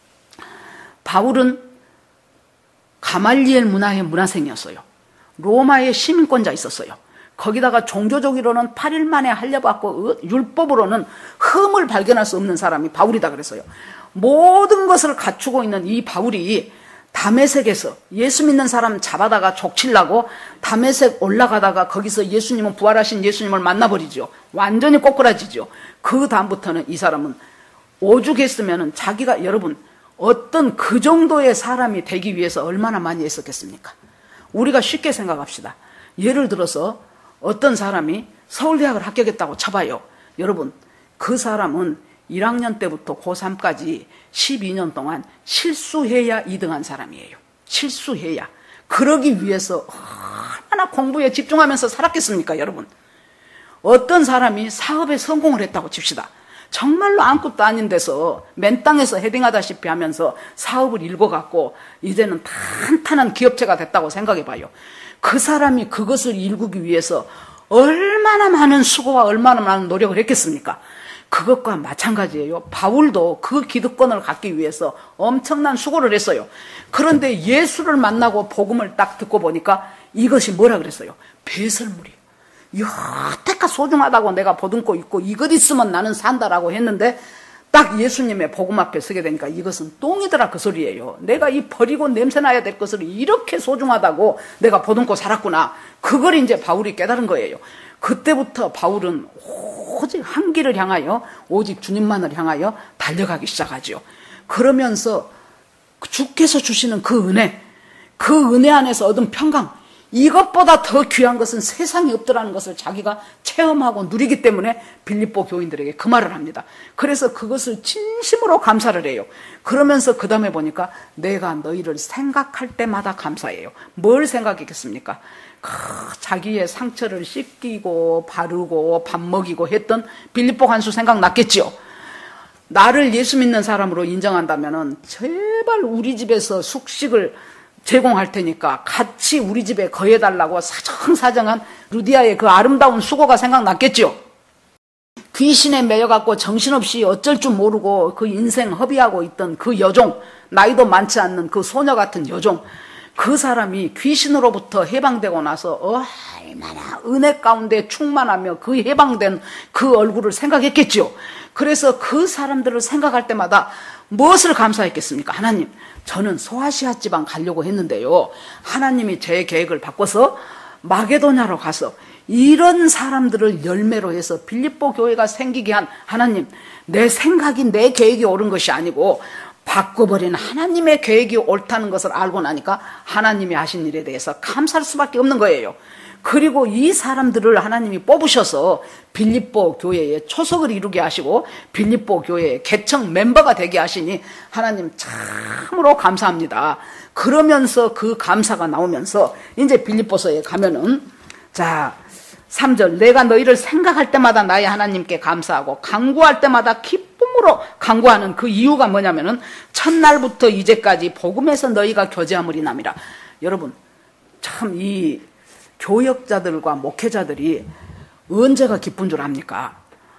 바울은 가말리엘 문화의 문화생이었어요. 로마의 시민권자 있었어요. 거기다가 종교적으로는 8일 만에 할례받고 율법으로는 흠을 발견할 수 없는 사람이 바울이다 그랬어요. 모든 것을 갖추고 있는 이 바울이 다메섹에서 예수 믿는 사람 잡아다가 족치려고 다메섹 올라가다가 거기서 예수님은 부활하신 예수님을 만나버리죠. 완전히 꼬꾸라지죠. 그 다음부터는 이 사람은 오죽했으면 자기가, 여러분, 어떤 그 정도의 사람이 되기 위해서 얼마나 많이 애썼겠습니까? 우리가 쉽게 생각합시다. 예를 들어서 어떤 사람이 서울대학을 합격했다고 쳐봐요. 여러분, 그 사람은 1학년 때부터 고3까지 12년 동안 실수해야 2등한 사람이에요. 실수해야. 그러기 위해서 얼마나 공부에 집중하면서 살았겠습니까, 여러분? 어떤 사람이 사업에 성공을 했다고 칩시다. 정말로 아무것도 아닌 데서 맨 땅에서 헤딩하다시피 하면서 사업을 일궈갖고 이제는 탄탄한 기업체가 됐다고 생각해봐요. 그 사람이 그것을 일구기 위해서 얼마나 많은 수고와 얼마나 많은 노력을 했겠습니까? 그것과 마찬가지예요. 바울도 그 기득권을 갖기 위해서 엄청난 수고를 했어요. 그런데 예수를 만나고 복음을 딱 듣고 보니까 이것이 뭐라 그랬어요? 배설물이에요. 여태까지 소중하다고 내가 보듬고 있고 이것 있으면 나는 산다라고 했는데 딱 예수님의 복음 앞에 서게 되니까 이것은 똥이더라 그 소리예요. 내가 이 버리고 냄새나야 될 것을 이렇게 소중하다고 내가 보듬고 살았구나. 그걸 이제 바울이 깨달은 거예요. 그때부터 바울은 오직 한 길을 향하여 오직 주님만을 향하여 달려가기 시작하죠. 그러면서 주께서 주시는 그 은혜 안에서 얻은 평강, 이것보다 더 귀한 것은 세상에 없더라는 것을 자기가 체험하고 누리기 때문에 빌립보 교인들에게 그 말을 합니다. 그래서 그것을 진심으로 감사를 해요. 그러면서 그 다음에 보니까 내가 너희를 생각할 때마다 감사해요. 뭘 생각했겠습니까? 자기의 상처를 씻기고 바르고 밥 먹이고 했던 빌립보 간수 생각났겠죠. 나를 예수 믿는 사람으로 인정한다면은 제발 우리 집에서 숙식을 제공할 테니까 같이 우리 집에 거해달라고 사정사정한 루디아의 그 아름다운 수고가 생각났겠죠. 귀신에 매여갖고 정신없이 어쩔 줄 모르고 그 인생 허비하고 있던 그 여종, 나이도 많지 않는 그 소녀 같은 여종, 그 사람이 귀신으로부터 해방되고 나서 얼마나 은혜 가운데 충만하며 그 해방된 그 얼굴을 생각했겠죠. 그래서 그 사람들을 생각할 때마다 무엇을 감사했겠습니까? 하나님, 저는 소아시아 지방 가려고 했는데요, 하나님이 제 계획을 바꿔서 마게도냐로 가서 이런 사람들을 열매로 해서 빌립보 교회가 생기게 한 하나님, 내 생각이 내 계획이 옳은 것이 아니고 바꿔버린 하나님의 계획이 옳다는 것을 알고 나니까 하나님이 하신 일에 대해서 감사할 수밖에 없는 거예요. 그리고 이 사람들을 하나님이 뽑으셔서 빌립보 교회에 초석을 이루게 하시고 빌립보 교회의 개척 멤버가 되게 하시니 하나님 참으로 감사합니다. 그러면서 그 감사가 나오면서 이제 빌립보서에 가면은, 자 3절, 내가 너희를 생각할 때마다 나의 하나님께 감사하고 간구할 때마다 기쁨으로 간구하는 그 이유가 뭐냐면은 첫날부터 이제까지 복음에서 너희가 교제함으리남이라. 여러분, 참 이 교역자들과 목회자들이 언제가 기쁜 줄 압니까?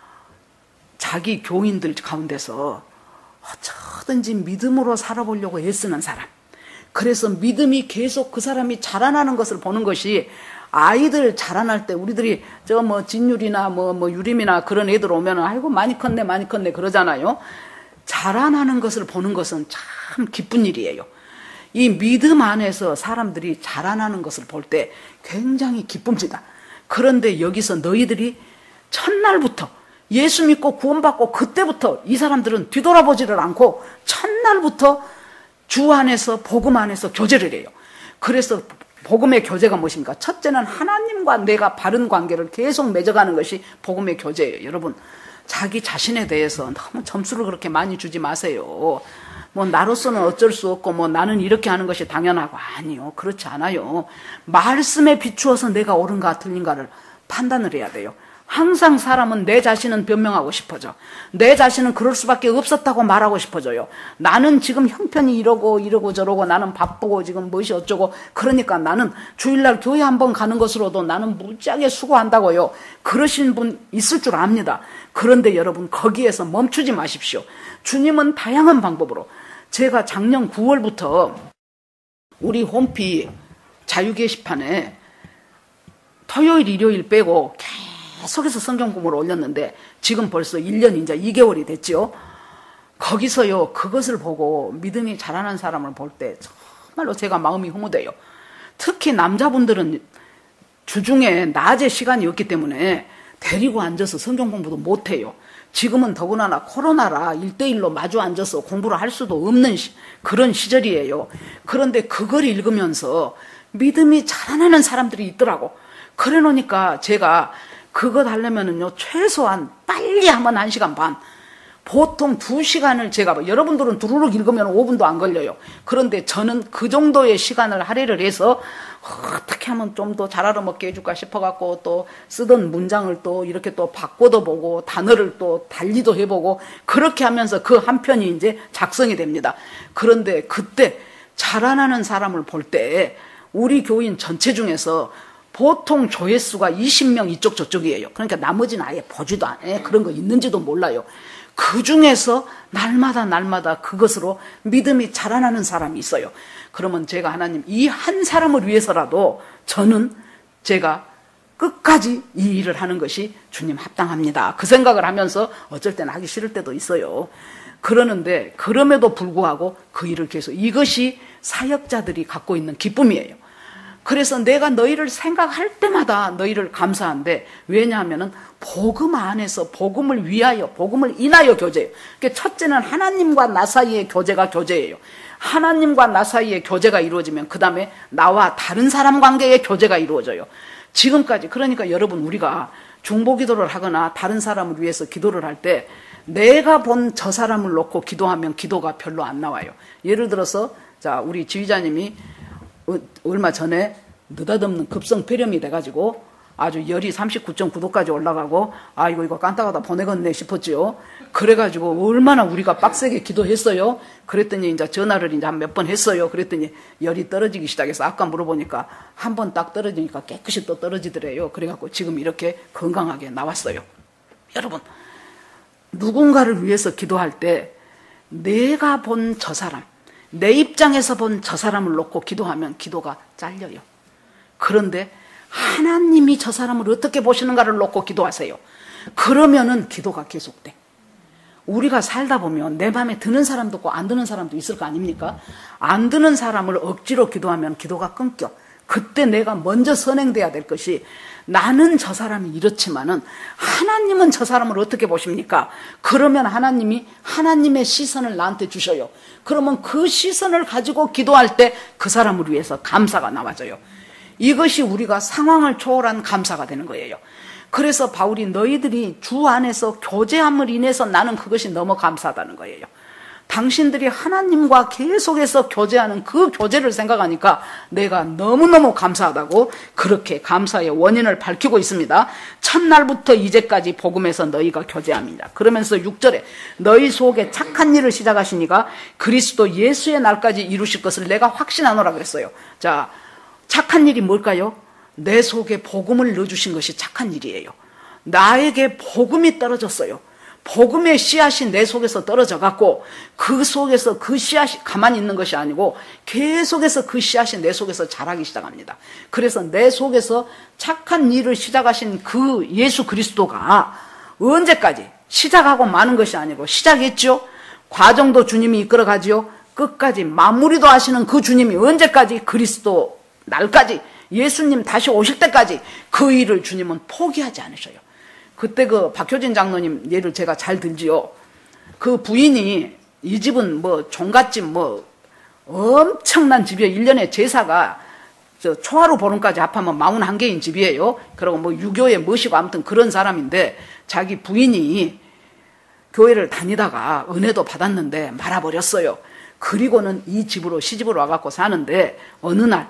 자기 교인들 가운데서 어쩌든지 믿음으로 살아보려고 애쓰는 사람, 그래서 믿음이 계속 그 사람이 자라나는 것을 보는 것이, 아이들 자라날 때 우리들이 저 뭐 진율이나 뭐 유림이나 그런 애들 오면은 아이고 많이 컸네 그러잖아요. 자라나는 것을 보는 것은 참 기쁜 일이에요. 이 믿음 안에서 사람들이 자라나는 것을 볼 때 굉장히 기쁩니다. 그런데 여기서 너희들이 첫날부터 예수 믿고 구원받고 그때부터 이 사람들은 뒤돌아보지를 않고 첫날부터 주 안에서 복음 안에서 교제를 해요. 그래서 복음의 교제가 무엇입니까? 첫째는 하나님과 내가 바른 관계를 계속 맺어가는 것이 복음의 교제예요. 여러분, 자기 자신에 대해서 너무 점수를 그렇게 많이 주지 마세요. 뭐 나로서는 어쩔 수 없고 뭐 나는 이렇게 하는 것이 당연하고, 아니요, 그렇지 않아요. 말씀에 비추어서 내가 옳은가 틀린가를 판단을 해야 돼요. 항상 사람은 내 자신은 변명하고 싶어져. 내 자신은 그럴 수밖에 없었다고 말하고 싶어져요. 나는 지금 형편이 이러고 저러고 나는 바쁘고 지금 무엇이 어쩌고, 그러니까 나는 주일날 교회 한번 가는 것으로도 나는 무지하게 수고한다고요. 그러신 분 있을 줄 압니다. 그런데 여러분, 거기에서 멈추지 마십시오. 주님은 다양한 방법으로, 제가 작년 9월부터 우리 홈피 자유 게시판에 토요일, 일요일 빼고 계속해서 성경 공부를 올렸는데 지금 벌써 1년 이제 2개월이 됐죠. 거기서요, 그것을 보고 믿음이 자라는 사람을 볼 때 정말로 제가 마음이 흐뭇해요. 특히 남자분들은 주중에 낮에 시간이 없기 때문에 데리고 앉아서 성경 공부도 못해요. 지금은 더구나 코로나라 1대1로 마주 앉아서 공부를 할 수도 없는 그런 시절이에요. 그런데 그걸 읽으면서 믿음이 자라나는 사람들이 있더라고. 그래 놓으니까 제가 그것 하려면은요, 최소한 빨리 하면 1시간 반. 보통 2시간을 제가, 여러분들은 두루룩 읽으면 5분도 안 걸려요. 그런데 저는 그 정도의 시간을 할애를 해서 어떻게 하면 좀 더 잘 알아먹게 해줄까 싶어갖고 또 쓰던 문장을 또 이렇게 또 바꿔도 보고 단어를 또 달리도 해보고 그렇게 하면서 그 한 편이 이제 작성이 됩니다. 그런데 그때 자라나는 사람을 볼 때 우리 교인 전체 중에서 보통 조회수가 20명 이쪽 저쪽이에요. 그러니까 나머지는 아예 보지도 않아요. 그런 거 있는지도 몰라요. 그 중에서 날마다 그것으로 믿음이 자라나는 사람이 있어요. 그러면 제가 하나님, 이 한 사람을 위해서라도 저는 제가 끝까지 이 일을 하는 것이 주님 합당합니다. 그 생각을 하면서 어쩔 때는 하기 싫을 때도 있어요. 그러는데 그럼에도 불구하고 그 일을 계속, 이것이 사역자들이 갖고 있는 기쁨이에요. 그래서 내가 너희를 생각할 때마다 너희를 감사한데, 왜냐하면은 복음 안에서 복음을 위하여, 복음을 인하여 교제예요. 그러니까 첫째는 하나님과 나 사이의 교제가 교제예요. 하나님과 나 사이의 교제가 이루어지면 그 다음에 나와 다른 사람 관계의 교제가 이루어져요. 지금까지, 그러니까 여러분, 우리가 중보기도를 하거나 다른 사람을 위해서 기도를 할 때 내가 본 저 사람을 놓고 기도하면 기도가 별로 안 나와요. 예를 들어서 자, 우리 지휘자님이 얼마 전에 느닷없는 급성 폐렴이 돼가지고 아주 열이 39.9도까지 올라가고, 아이고 이거 깐딱하다 보내겠네 싶었지요. 그래가지고 얼마나 우리가 빡세게 기도했어요. 그랬더니 이제 전화를 이제 한 몇 번 했어요. 그랬더니 열이 떨어지기 시작해서 아까 물어보니까 한 번 딱 떨어지니까 깨끗이 또 떨어지더래요. 그래갖고 지금 이렇게 건강하게 나왔어요. 여러분, 누군가를 위해서 기도할 때 내가 본 저 사람, 내 입장에서 본 저 사람을 놓고 기도하면 기도가 잘려요. 그런데 하나님이 저 사람을 어떻게 보시는가를 놓고 기도하세요. 그러면은 기도가 계속돼. 우리가 살다 보면 내 마음에 드는 사람도 있고 안 드는 사람도 있을 거 아닙니까? 안 드는 사람을 억지로 기도하면 기도가 끊겨. 그때 내가 먼저 선행돼야 될 것이, 나는 저 사람이 이렇지만은 하나님은 저 사람을 어떻게 보십니까? 그러면 하나님이 하나님의 시선을 나한테 주셔요. 그러면 그 시선을 가지고 기도할 때 그 사람을 위해서 감사가 나와져요. 이것이 우리가 상황을 초월한 감사가 되는 거예요. 그래서 바울이 너희들이 주 안에서 교제함을 인해서 나는 그것이 너무 감사하다는 거예요. 당신들이 하나님과 계속해서 교제하는 그 교제를 생각하니까 내가 너무너무 감사하다고 그렇게 감사의 원인을 밝히고 있습니다. 첫날부터 이제까지 복음에서 너희가 교제함이다. 그러면서 6절에 너희 속에 착한 일을 시작하시니가 그리스도 예수의 날까지 이루실 것을 내가 확신하노라 그랬어요. 자, 착한 일이 뭘까요? 내 속에 복음을 넣어주신 것이 착한 일이에요. 나에게 복음이 떨어졌어요. 복음의 씨앗이 내 속에서 떨어져 갖고 그 속에서 그 씨앗이 가만히 있는 것이 아니고 계속해서 그 씨앗이 내 속에서 자라기 시작합니다. 그래서 내 속에서 착한 일을 시작하신 그 예수 그리스도가 언제까지 시작하고 마는 것이 아니고 시작했죠. 과정도 주님이 이끌어가지요. 끝까지 마무리도 하시는 그 주님이 언제까지? 그리스도 날까지, 예수님 다시 오실 때까지 그 일을 주님은 포기하지 않으셔요. 그때 그 박효진 장로님 예를 제가 잘 들지요. 그 부인이, 이 집은 뭐 종갓집 뭐 엄청난 집이에요. 1년에 제사가 저 초하루 보름까지 합하면 41개인 집이에요. 그리고 뭐 유교에 모시고 아무튼 그런 사람인데, 자기 부인이 교회를 다니다가 은혜도 받았는데 말아버렸어요. 그리고는 이 집으로 시집을 와갖고 사는데, 어느 날,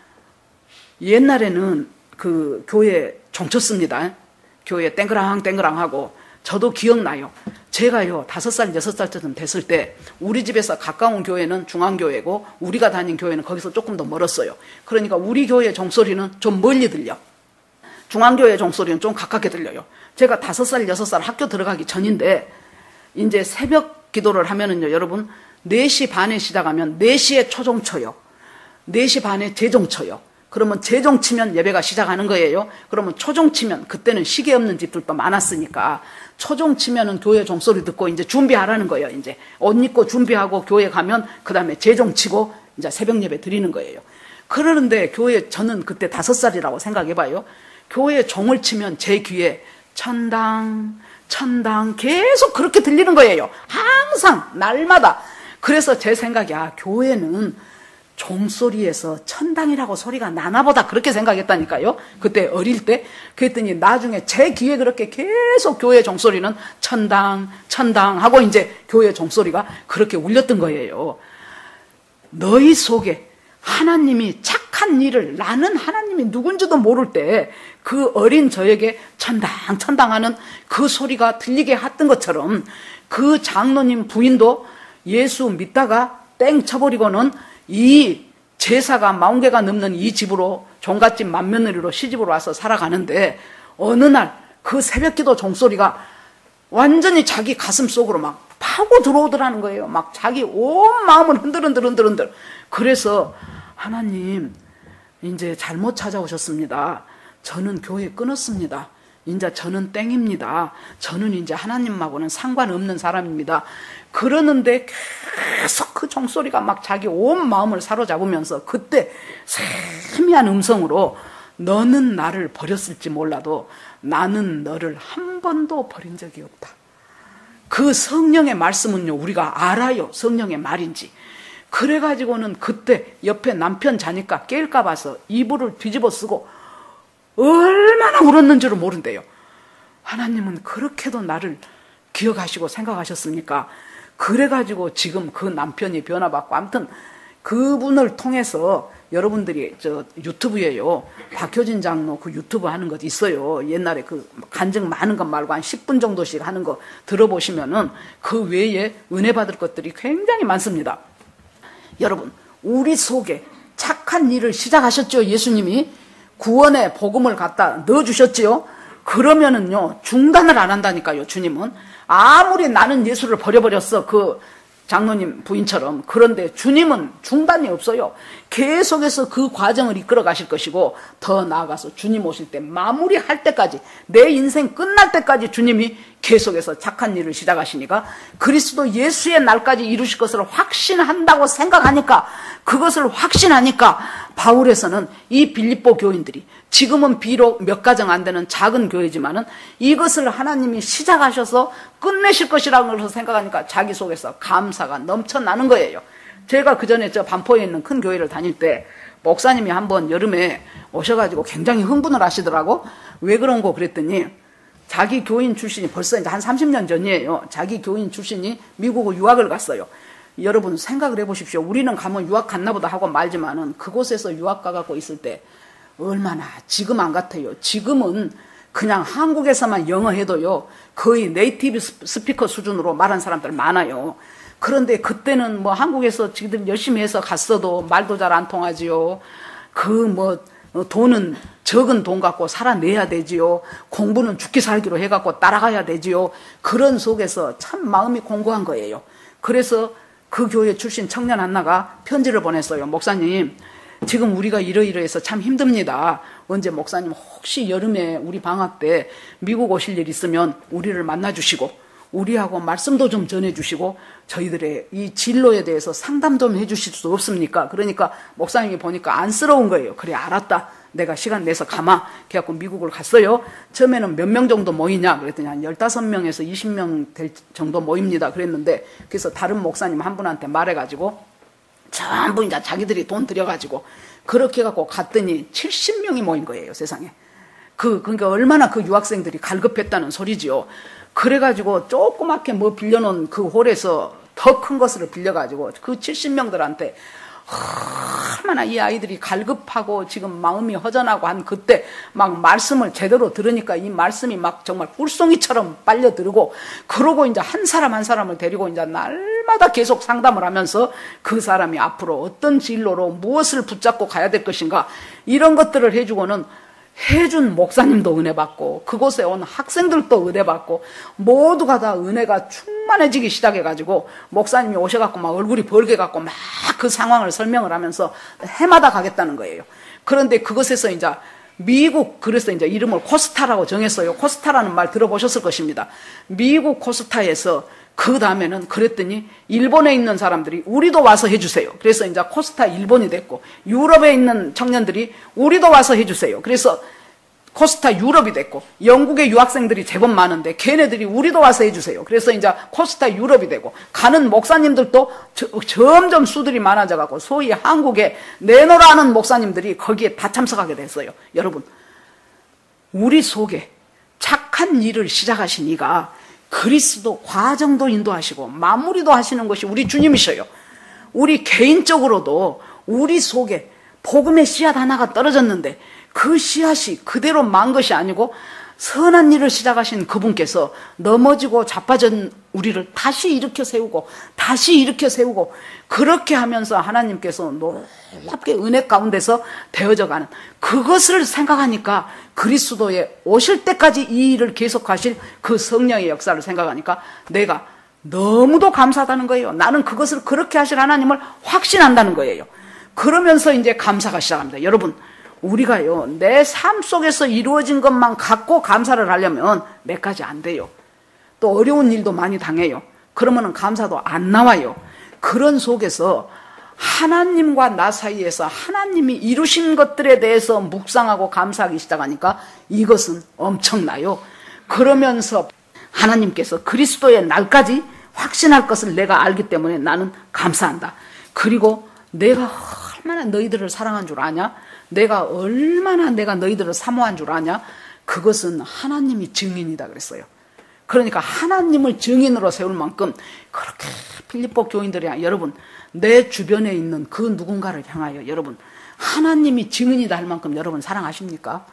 옛날에는 그 교회 종쳤습니다. 교회 땡그랑땡그랑하고, 저도 기억나요. 제가요 5살 6살쯤 됐을 때 우리 집에서 가까운 교회는 중앙교회고 우리가 다닌 교회는 거기서 조금 더 멀었어요. 그러니까 우리 교회 종소리는 좀 멀리 들려, 중앙교회 종소리는 좀 가깝게 들려요. 제가 5살 6살 학교 들어가기 전인데, 이제 새벽 기도를 하면은요, 여러분 4시 반에 시작하면 4시에 초종 쳐요. 4시 반에 재종 쳐요. 그러면 재종 치면 예배가 시작하는 거예요. 그러면 초종 치면, 그때는 시계 없는 집들도 많았으니까 초종 치면은 교회 종소리 듣고 이제 준비하라는 거예요. 이제 옷 입고 준비하고 교회 가면 그 다음에 재종 치고 이제 새벽 예배 드리는 거예요. 그러는데 교회, 저는 그때 5살이라고 생각해봐요. 교회 종을 치면 제 귀에 천당 천당 계속 그렇게 들리는 거예요. 항상 날마다. 그래서 제 생각이, 교회는 종소리에서 천당이라고 소리가 나나보다, 그렇게 생각했다니까요. 그때 어릴 때. 그랬더니 나중에 제 귀에 그렇게 계속 교회 종소리는 천당 천당 하고 이제 교회 종소리가 그렇게 울렸던 거예요. 너희 속에 하나님이 착한 일을, 나는 하나님이 누군지도 모를 때 그 어린 저에게 천당 천당 하는 그 소리가 들리게 했던 것처럼, 그 장로님 부인도 예수 믿다가 땡 쳐버리고는 이 제사가 40개가 넘는 이 집으로, 종갓집 맏며느리로 시집으로 와서 살아가는데, 어느 날 그 새벽기도 종소리가 완전히 자기 가슴 속으로 막 파고 들어오더라는 거예요. 막 자기 온 마음을 흔들흔들. 그래서 하나님, 이제 잘못 찾아오셨습니다. 저는 교회 끊었습니다. 이제 저는 땡입니다. 저는 이제 하나님하고는 상관없는 사람입니다. 그러는데 계속 그 종소리가 막 자기 온 마음을 사로잡으면서, 그때 세미한 음성으로 너는 나를 버렸을지 몰라도 나는 너를 한 번도 버린 적이 없다. 그 성령의 말씀은요, 우리가 알아요. 성령의 말인지. 그래가지고는 그때 옆에 남편 자니까 깰까 봐서 이불을 뒤집어 쓰고 얼마나 울었는지를 모른대요. 하나님은 그렇게도 나를 기억하시고 생각하셨습니까? 그래가지고 지금 그 남편이 변화받고, 아무튼 그분을 통해서 여러분들이 유튜브에요, 박효진 장로 그 유튜브 하는 것 있어요. 옛날에 그 간증 많은 것 말고 한 10분 정도씩 하는 거 들어보시면은 그 외에 은혜 받을 것들이 굉장히 많습니다. 여러분, 우리 속에 착한 일을 시작하셨죠. 예수님이 구원의 복음을 갖다 넣어주셨지요. 그러면은요, 중단을 안 한다니까요. 주님은 아무리 나는 예수를 버려버렸어, 그 장로님 부인처럼. 그런데 주님은 중단이 없어요. 계속해서 그 과정을 이끌어 가실 것이고, 더 나아가서 주님 오실 때 마무리할 때까지, 내 인생 끝날 때까지 주님이 계속해서 착한 일을 시작하시니까, 그리스도 예수의 날까지 이루실 것을 확신한다고 생각하니까, 그것을 확신하니까 바울에서는 이 빌립보 교인들이, 지금은 비록 몇 가정 안 되는 작은 교회지만은 이것을 하나님이 시작하셔서 끝내실 것이라는 것을 생각하니까 자기 속에서 감사가 넘쳐나는 거예요. 제가 그 전에 저 반포에 있는 큰 교회를 다닐 때 목사님이 한번 여름에 오셔가지고 굉장히 흥분을 하시더라고. 왜 그런 거 그랬더니, 자기 교인 출신이, 벌써 이제 한 30년 전이에요. 자기 교인 출신이 미국으로 유학을 갔어요. 여러분 생각을 해보십시오. 우리는 가면 유학 갔나 보다 하고 말지만은 그곳에서 유학 가갖고 있을 때 얼마나, 지금 안 같아요. 지금은 그냥 한국에서만 영어 해도요, 거의 네이티브 스피커 수준으로 말하는 사람들 많아요. 그런데 그때는 뭐 한국에서 지들 열심히 해서 갔어도 말도 잘 안 통하지요. 돈은 적은 돈 갖고 살아내야 되지요. 공부는 죽기 살기로 해갖고 따라가야 되지요. 그런 속에서 참 마음이 공고한 거예요. 그래서 그 교회 출신 청년 하나가 편지를 보냈어요. 목사님, 지금 우리가 이러이러해서 참 힘듭니다. 언제 목사님 혹시 여름에 우리 방학 때 미국 오실 일 있으면 우리를 만나주시고 우리하고 말씀도 좀 전해주시고 저희들의 이 진로에 대해서 상담 좀 해주실 수 없습니까? 그러니까 목사님이 보니까 안쓰러운 거예요. 그래, 알았다. 내가 시간 내서 가마. 그래갖고 미국을 갔어요. 처음에는 몇 명 정도 모이냐 그랬더니 한 15명에서 20명 될 정도 모입니다. 그랬는데, 그래서 다른 목사님 한 분한테 말해가지고 전부 이제 자기들이 돈 들여가지고 그렇게 해갖고 갔더니 70명이 모인 거예요, 세상에. 그러니까 얼마나 그 유학생들이 갈급했다는 소리지요. 그래가지고 조그맣게 뭐 빌려놓은 그 홀에서 더 큰 것을 빌려가지고 그 70명들한테 얼마나 이 아이들이 갈급하고 지금 마음이 허전하고 한 그때 막 말씀을 제대로 들으니까 이 말씀이 막 정말 꿀송이처럼 빨려 들고, 그러고 이제 한 사람 한 사람을 데리고 이제 날마다 계속 상담을 하면서 그 사람이 앞으로 어떤 진로로 무엇을 붙잡고 가야 될 것인가, 이런 것들을 해주고는 해준 목사님도 은혜 받고 그곳에 온 학생들도 은혜 받고 모두가 다 은혜가 충만해지기 시작해가지고 목사님이 오셔갖고 막 얼굴이 벌게 갖고 막 그 상황을 설명을 하면서 해마다 가겠다는 거예요. 그런데 그것에서 이제 미국, 그래서 이제 이름을 코스타라고 정했어요. 코스타라는 말 들어보셨을 것입니다. 미국 코스타에서 그 다음에는 그랬더니 일본에 있는 사람들이 우리도 와서 해주세요. 그래서 이제 코스타 일본이 됐고, 유럽에 있는 청년들이 우리도 와서 해주세요. 그래서 코스타 유럽이 됐고, 영국의 유학생들이 제법 많은데 걔네들이 우리도 와서 해주세요. 그래서 이제 코스타 유럽이 되고, 가는 목사님들도 점점 수들이 많아져가고, 소위 한국에 내노라는 목사님들이 거기에 다 참석하게 됐어요. 여러분, 우리 속에 착한 일을 시작하신 이가 그리스도 과정도 인도하시고 마무리도 하시는 것이 우리 주님이셔요. 우리 개인적으로도 우리 속에 복음의 씨앗 하나가 떨어졌는데 그 씨앗이 그대로 만 것이 아니고 선한 일을 시작하신 그분께서 넘어지고 자빠진 우리를 다시 일으켜 세우고 다시 일으켜 세우고 그렇게 하면서 하나님께서 놀랍게 은혜 가운데서 되어져가는 그것을 생각하니까 그리스도에 오실 때까지 이 일을 계속하실 그 성령의 역사를 생각하니까 내가 너무도 감사하다는 거예요. 나는 그것을 그렇게 하실 하나님을 확신한다는 거예요. 그러면서 이제 감사가 시작합니다. 여러분, 우리가요, 내 삶 속에서 이루어진 것만 갖고 감사를 하려면 몇 가지 안 돼요. 또 어려운 일도 많이 당해요. 그러면은 감사도 안 나와요. 그런 속에서 하나님과 나 사이에서 하나님이 이루신 것들에 대해서 묵상하고 감사하기 시작하니까 이것은 엄청나요. 그러면서 하나님께서 그리스도의 날까지 확신할 것을 내가 알기 때문에 나는 감사한다. 그리고 내가 얼마나 너희들을 사랑한 줄 아냐? 내가 얼마나 내가 너희들을 사모한 줄 아냐? 그것은 하나님이 증인이다 그랬어요. 그러니까 하나님을 증인으로 세울 만큼 그렇게 필리포 교인들이 여러분 내 주변에 있는 그 누군가를 향하여 여러분 하나님이 증인이다 할 만큼 여러분 사랑하십니까?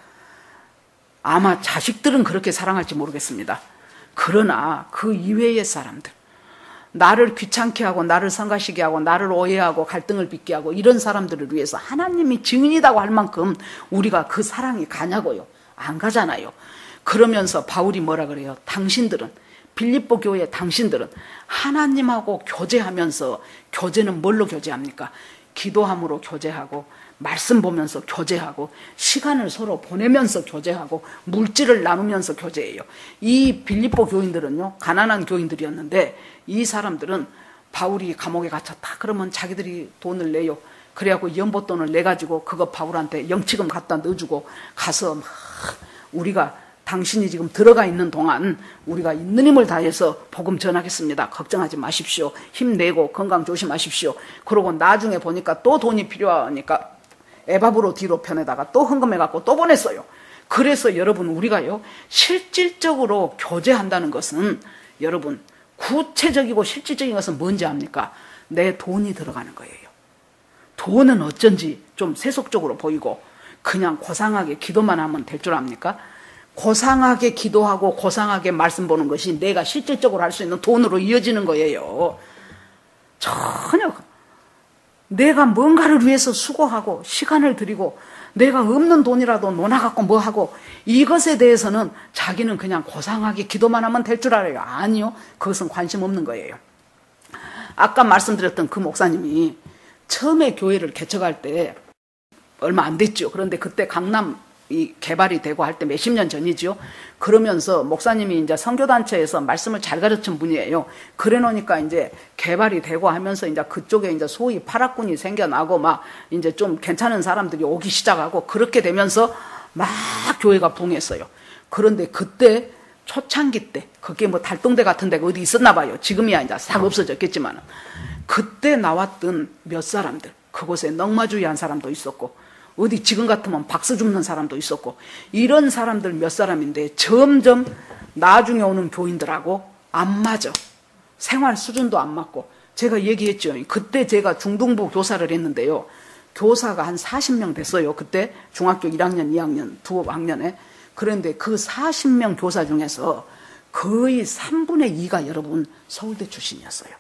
아마 자식들은 그렇게 사랑할지 모르겠습니다. 그러나 그 이외의 사람들 나를 귀찮게 하고 나를 성가시게 하고 나를 오해하고 갈등을 빚게 하고 이런 사람들을 위해서 하나님이 증인이라고 할 만큼 우리가 그 사랑이 가냐고요? 안 가잖아요. 그러면서 바울이 뭐라 그래요? 당신들은 빌립보 교회 당신들은 하나님하고 교제하면서 교제는 뭘로 교제합니까? 기도함으로 교제하고 말씀 보면서 교제하고 시간을 서로 보내면서 교제하고 물질을 나누면서 교제해요. 이 빌립보 교인들은요 가난한 교인들이었는데 이 사람들은 바울이 감옥에 갇혔다 그러면 자기들이 돈을 내요. 그래갖고 연보돈을 내가지고 그거 바울한테 영치금 갖다 넣어주고 가서 막 우리가 당신이 지금 들어가 있는 동안 우리가 있는 힘을 다해서 복음 전하겠습니다. 걱정하지 마십시오. 힘내고 건강 조심하십시오. 그러고 나중에 보니까 또 돈이 필요하니까 에바브로 뒤로 편에다가 또 헌금해갖고 또 보냈어요. 그래서 여러분 우리가요 실질적으로 교제한다는 것은 여러분 구체적이고 실질적인 것은 뭔지 압니까? 내 돈이 들어가는 거예요. 돈은 어쩐지 좀 세속적으로 보이고 그냥 고상하게 기도만 하면 될 줄 압니까? 고상하게 기도하고 고상하게 말씀 보는 것이 내가 실질적으로 할 수 있는 돈으로 이어지는 거예요. 전혀 내가 뭔가를 위해서 수고하고 시간을 들이고 내가 없는 돈이라도 논아갖고 뭐하고 이것에 대해서는 자기는 그냥 고상하게 기도만 하면 될 줄 알아요. 아니요. 그것은 관심 없는 거예요. 아까 말씀드렸던 그 목사님이 처음에 교회를 개척할 때 얼마 안 됐죠. 그런데 그때 강남 이 개발이 되고 할 때 몇십 년 전이죠. 그러면서 목사님이 이제 선교단체에서 말씀을 잘 가르친 분이에요. 그래 놓으니까 이제 개발이 되고 하면서 이제 그쪽에 이제 소위 파락군이 생겨나고 막 이제 좀 괜찮은 사람들이 오기 시작하고 그렇게 되면서 막 교회가 붕했어요. 그런데 그때 초창기 때 그게 뭐 달동대 같은 데가 어디 있었나 봐요. 지금이야 이제 싹 없어졌겠지만 그때 나왔던 몇 사람들 그곳에 넝마주의한 사람도 있었고 어디 지금 같으면 박수 줍는 사람도 있었고 이런 사람들 몇 사람인데 점점 나중에 오는 교인들하고 안 맞아. 생활 수준도 안 맞고 제가 얘기했죠. 그때 제가 중등부 교사를 했는데요. 교사가 한 40명 됐어요. 그때 중학교 1학년, 2학년, 두 학년에. 그런데 그 40명 교사 중에서 거의 3분의 2가 여러분 서울대 출신이었어요.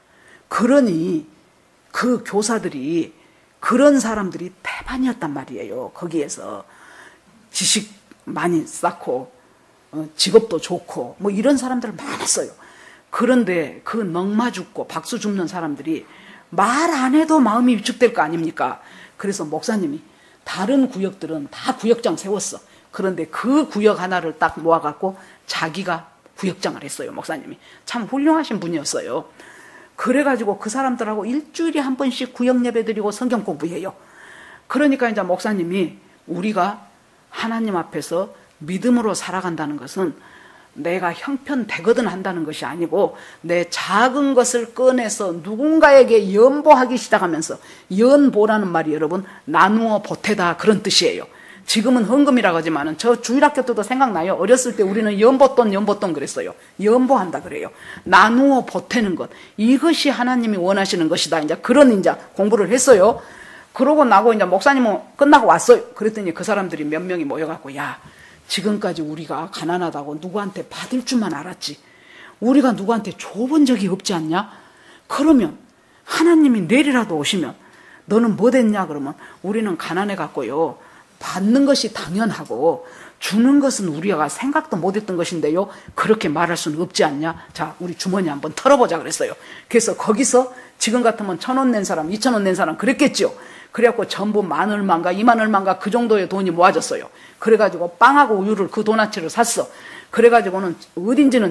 그러니 그 교사들이 그런 사람들이 태반이었단 말이에요. 거기에서 지식 많이 쌓고 직업도 좋고 뭐 이런 사람들 많았어요. 그런데 그 넝마 죽고 박수 줍는 사람들이 말 안 해도 마음이 위축될 거 아닙니까? 그래서 목사님이 다른 구역들은 다 구역장 세웠어. 그런데 그 구역 하나를 딱 모아갖고 자기가 구역장을 했어요. 목사님이. 참 훌륭하신 분이었어요. 그래가지고 그 사람들하고 일주일에 한 번씩 구역 예배 드리고 성경 공부해요. 그러니까 이제 목사님이 우리가 하나님 앞에서 믿음으로 살아간다는 것은 내가 형편되거든 한다는 것이 아니고 내 작은 것을 꺼내서 누군가에게 연보하기 시작하면서, 연보라는 말이 여러분 나누어 보태다 그런 뜻이에요. 지금은 헌금이라고 하지만은 저 주일학교 때도 생각나요. 어렸을 때 우리는 연보돈 그랬어요. 연보한다 그래요. 나누어 보태는 것, 이것이 하나님이 원하시는 것이다. 이제 그런 이제 공부를 했어요. 그러고 나고 이제 목사님은 끝나고 왔어요. 그랬더니 그 사람들이 몇 명이 모여갖고, 야, 지금까지 우리가 가난하다고 누구한테 받을 줄만 알았지, 우리가 누구한테 줘본 적이 없지 않냐? 그러면 하나님이 내리라도 오시면 너는 뭐 됐냐? 그러면 우리는 가난해갖고요, 받는 것이 당연하고 주는 것은 우리가 생각도 못했던 것인데요, 그렇게 말할 수는 없지 않냐? 자, 우리 주머니 한번 털어보자 그랬어요. 그래서 거기서 지금 같으면 1,000원 낸 사람, 2,000원 낸 사람 그랬겠죠. 그래갖고 전부 10,000얼마인가 20,000얼마인가 그 정도의 돈이 모아졌어요. 그래가지고 빵하고 우유를 그 돈아치를 샀어. 그래가지고는 어딘지는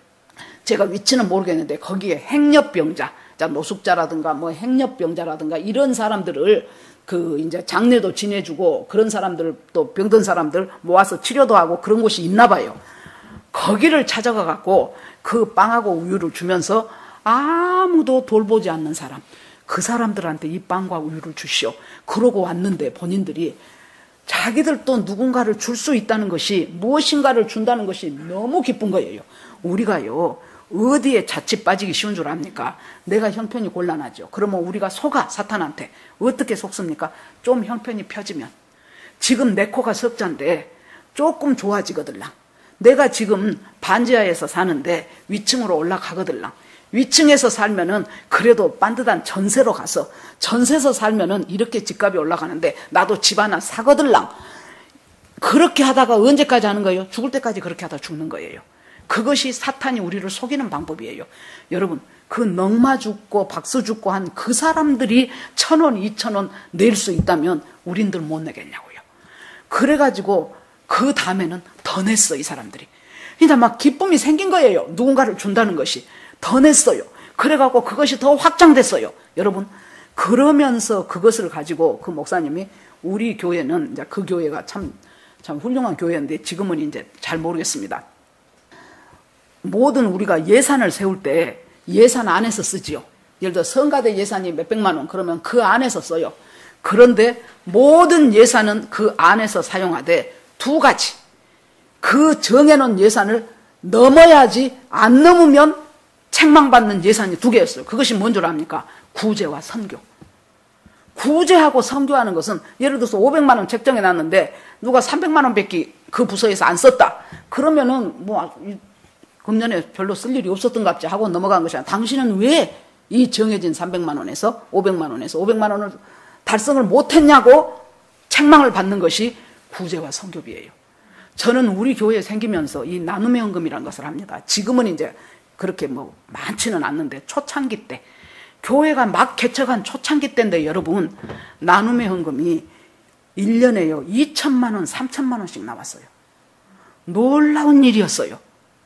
제가 위치는 모르겠는데 거기에 행렬병자, 자, 노숙자라든가 뭐 행렬병자라든가 이런 사람들을 그 이제 장례도 지내주고 그런 사람들, 또 병든 사람들 모아서 치료도 하고 그런 곳이 있나 봐요. 거기를 찾아가 갖고 그 빵하고 우유를 주면서 아무도 돌보지 않는 사람, 그 사람들한테 이 빵과 우유를 주시오. 그러고 왔는데 본인들이 자기들도 누군가를 줄 수 있다는 것이, 무엇인가를 준다는 것이 너무 기쁜 거예요. 우리가요, 어디에 자칫 빠지기 쉬운 줄 압니까? 내가 형편이 곤란하죠. 그러면 우리가 속아, 사탄한테. 어떻게 속습니까? 좀 형편이 펴지면, 지금 내 코가 석자인데 조금 좋아지거들랑, 내가 지금 반지하에서 사는데 위층으로 올라가거들랑, 위층에서 살면은 그래도 반듯한 전세로 가서, 전세에서 살면은 이렇게 집값이 올라가는데 나도 집 하나 사거들랑, 그렇게 하다가 언제까지 하는 거예요? 죽을 때까지 그렇게 하다 죽는 거예요. 그것이 사탄이 우리를 속이는 방법이에요. 여러분, 그 넝마 죽고 박수 죽고 한 그 사람들이 1,000원, 2,000원 낼 수 있다면 우린들 못 내겠냐고요. 그래가지고 그 다음에는 더 냈어, 이 사람들이. 그러니까 막 기쁨이 생긴 거예요. 누군가를 준다는 것이. 더 냈어요. 그래갖고 그것이 더 확장됐어요. 여러분, 그러면서 그것을 가지고 그 목사님이, 우리 교회는 이제 그 교회가 참 훌륭한 교회인데 지금은 이제 잘 모르겠습니다. 모든 우리가 예산을 세울 때 예산 안에서 쓰지요. 예를 들어 성가대 예산이 몇백만 원, 그러면 그 안에서 써요. 그런데 모든 예산은 그 안에서 사용하되 두 가지, 그 정해놓은 예산을 넘어야지, 안 넘으면 책망받는 예산이 두 개였어요. 그것이 뭔 줄 압니까? 구제와 선교. 구제하고 선교하는 것은, 예를 들어서 500만 원 책정해 놨는데 누가 300만 원밖에 그 부서에서 안 썼다. 그러면은 뭐 금년에 별로 쓸 일이 없었던갑지 하고 넘어간 것이 아니라, 당신은 왜 이 정해진 300만 원에서 500만 원에서 500만 원을 달성을 못했냐고 책망을 받는 것이 구제와 선교비예요. 저는 우리 교회에 생기면서 이 나눔의 헌금이라는 것을 합니다. 지금은 이제 그렇게 뭐 많지는 않는데, 초창기 때, 교회가 막 개척한 초창기 때인데 여러분, 나눔의 헌금이 1년에요 2,000만 원, 3,000만 원씩 나왔어요. 놀라운 일이었어요.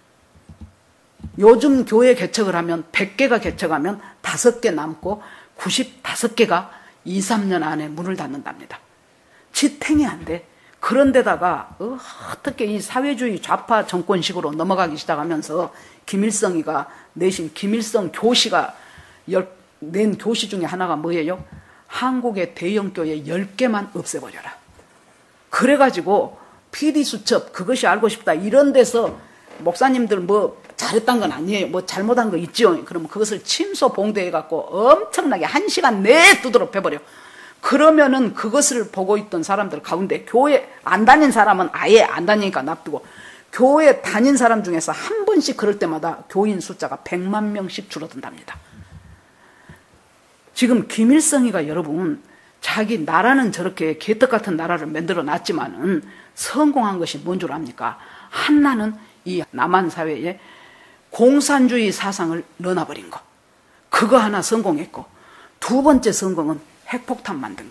요즘 교회 개척을 하면 100개가 개척하면 5개 남고 95개가 2, 3년 안에 문을 닫는답니다. 지탱이 안 돼. 그런데다가 어떻게 이 사회주의 좌파 정권식으로 넘어가기 시작하면서 김일성이가 내신 김일성 교시가 낸 교시 중에 하나가 뭐예요? 한국의 대형교회 10개만 없애버려라. 그래가지고 PD수첩, 그것이 알고 싶다, 이런 데서 목사님들 뭐 잘했단 건 아니에요, 뭐 잘못한 거 있죠. 그러면 그것을 침소 봉대해갖고 엄청나게 1시간 내에 두드러 패버려. 그러면은 그것을 보고 있던 사람들 가운데, 교회 안 다닌 사람은 아예 안 다니니까 놔두고, 교회 다닌 사람 중에서 한 번씩 그럴 때마다 교인 숫자가 100만 명씩 줄어든답니다. 지금 김일성이가 여러분, 자기 나라는 저렇게 개떡 같은 나라를 만들어 놨지만은 성공한 것이 뭔 줄 압니까? 하나는 이 남한 사회에 공산주의 사상을 넣어놔버린 거, 그거 하나 성공했고, 두 번째 성공은 핵폭탄 만든 거.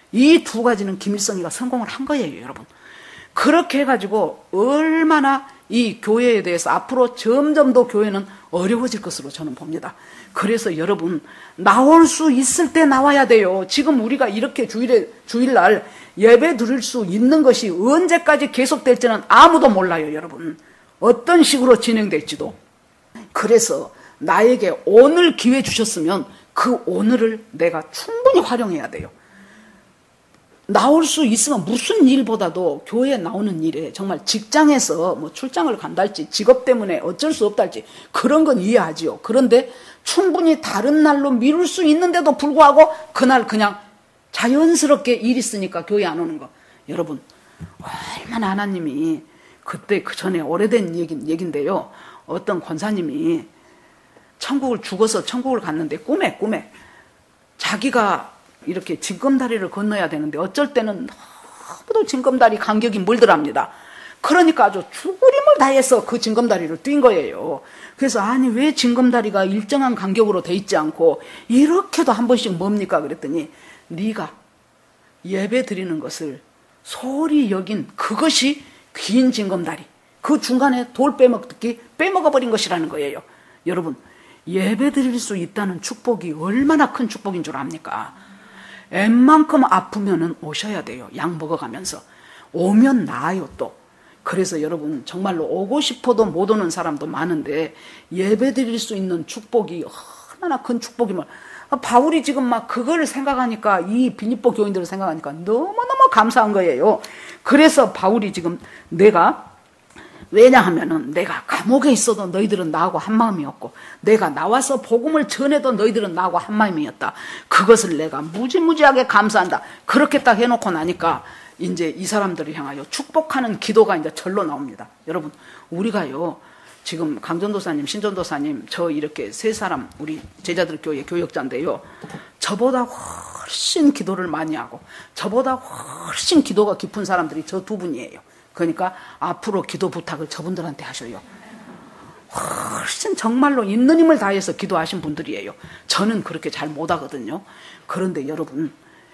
이 두 가지는 김일성이가 성공을 한 거예요, 여러분. 그렇게 해가지고 얼마나 이 교회에 대해서 앞으로 점점 더 교회는 어려워질 것으로 저는 봅니다. 그래서 여러분, 나올 수 있을 때 나와야 돼요. 지금 우리가 이렇게 주일날 예배 드릴 수 있는 것이 언제까지 계속될지는 아무도 몰라요, 여러분. 어떤 식으로 진행될지도. 그래서 나에게 오늘 기회 주셨으면 그 오늘을 내가 충분히 활용해야 돼요. 나올 수 있으면 무슨 일보다도 교회에 나오는 일에 정말 직장에서 뭐 출장을 간달지 직업 때문에 어쩔 수 없달지 그런 건 이해하지요. 그런데 충분히 다른 날로 미룰 수 있는데도 불구하고 그날 그냥 자연스럽게 일 있으니까 교회 안 오는 거. 여러분, 얼마나 하나님이 그때 그 전에 오래된 얘긴데요. 어떤 권사님이 죽어서 천국을 갔는데 꿈에 자기가 이렇게 징검다리를 건너야 되는데 어쩔 때는 너무도 징검다리 간격이 멀더랍니다. 그러니까 아주 죽을 힘을 다해서 그 징검다리를 뛴 거예요. 그래서 아니 왜 징검다리가 일정한 간격으로 돼 있지 않고 이렇게도 한 번씩 뭡니까 그랬더니 네가 예배 드리는 것을 소홀히 여긴 그것이 긴 징검다리, 그 중간에 돌 빼먹어버린 것이라는 거예요. 여러분, 예배 드릴 수 있다는 축복이 얼마나 큰 축복인 줄 압니까? 웬만큼 아프면은 오셔야 돼요. 약 먹어가면서. 오면 나아요 또. 그래서 여러분 정말로 오고 싶어도 못 오는 사람도 많은데 예배 드릴 수 있는 축복이 얼마나 큰 축복이면 바울이 지금 막 그걸 생각하니까 이 빌립보 교인들을 생각하니까 너무너무 감사한 거예요. 그래서 바울이 지금 왜냐하면은 내가 감옥에 있어도 너희들은 나하고 한 마음이었고 내가 나와서 복음을 전해도 너희들은 나하고 한 마음이었다. 그것을 내가 무지무지하게 감사한다. 그렇게 딱 해놓고 나니까 이제 이 사람들을 향하여 축복하는 기도가 이제 절로 나옵니다. 여러분, 우리가요 지금 강전도사님, 신전도사님 저 이렇게 세 사람 우리 제자들 교회 교역자인데요. 저보다 훨씬 기도를 많이 하고 저보다 훨씬 기도가 깊은 사람들이 저 두 분이에요. 그러니까 앞으로 기도 부탁을 저분들한테 하셔요. 훨씬 정말로 있는 힘을 다해서 기도하신 분들이에요. 저는 그렇게 잘 못하거든요. 그런데 여러분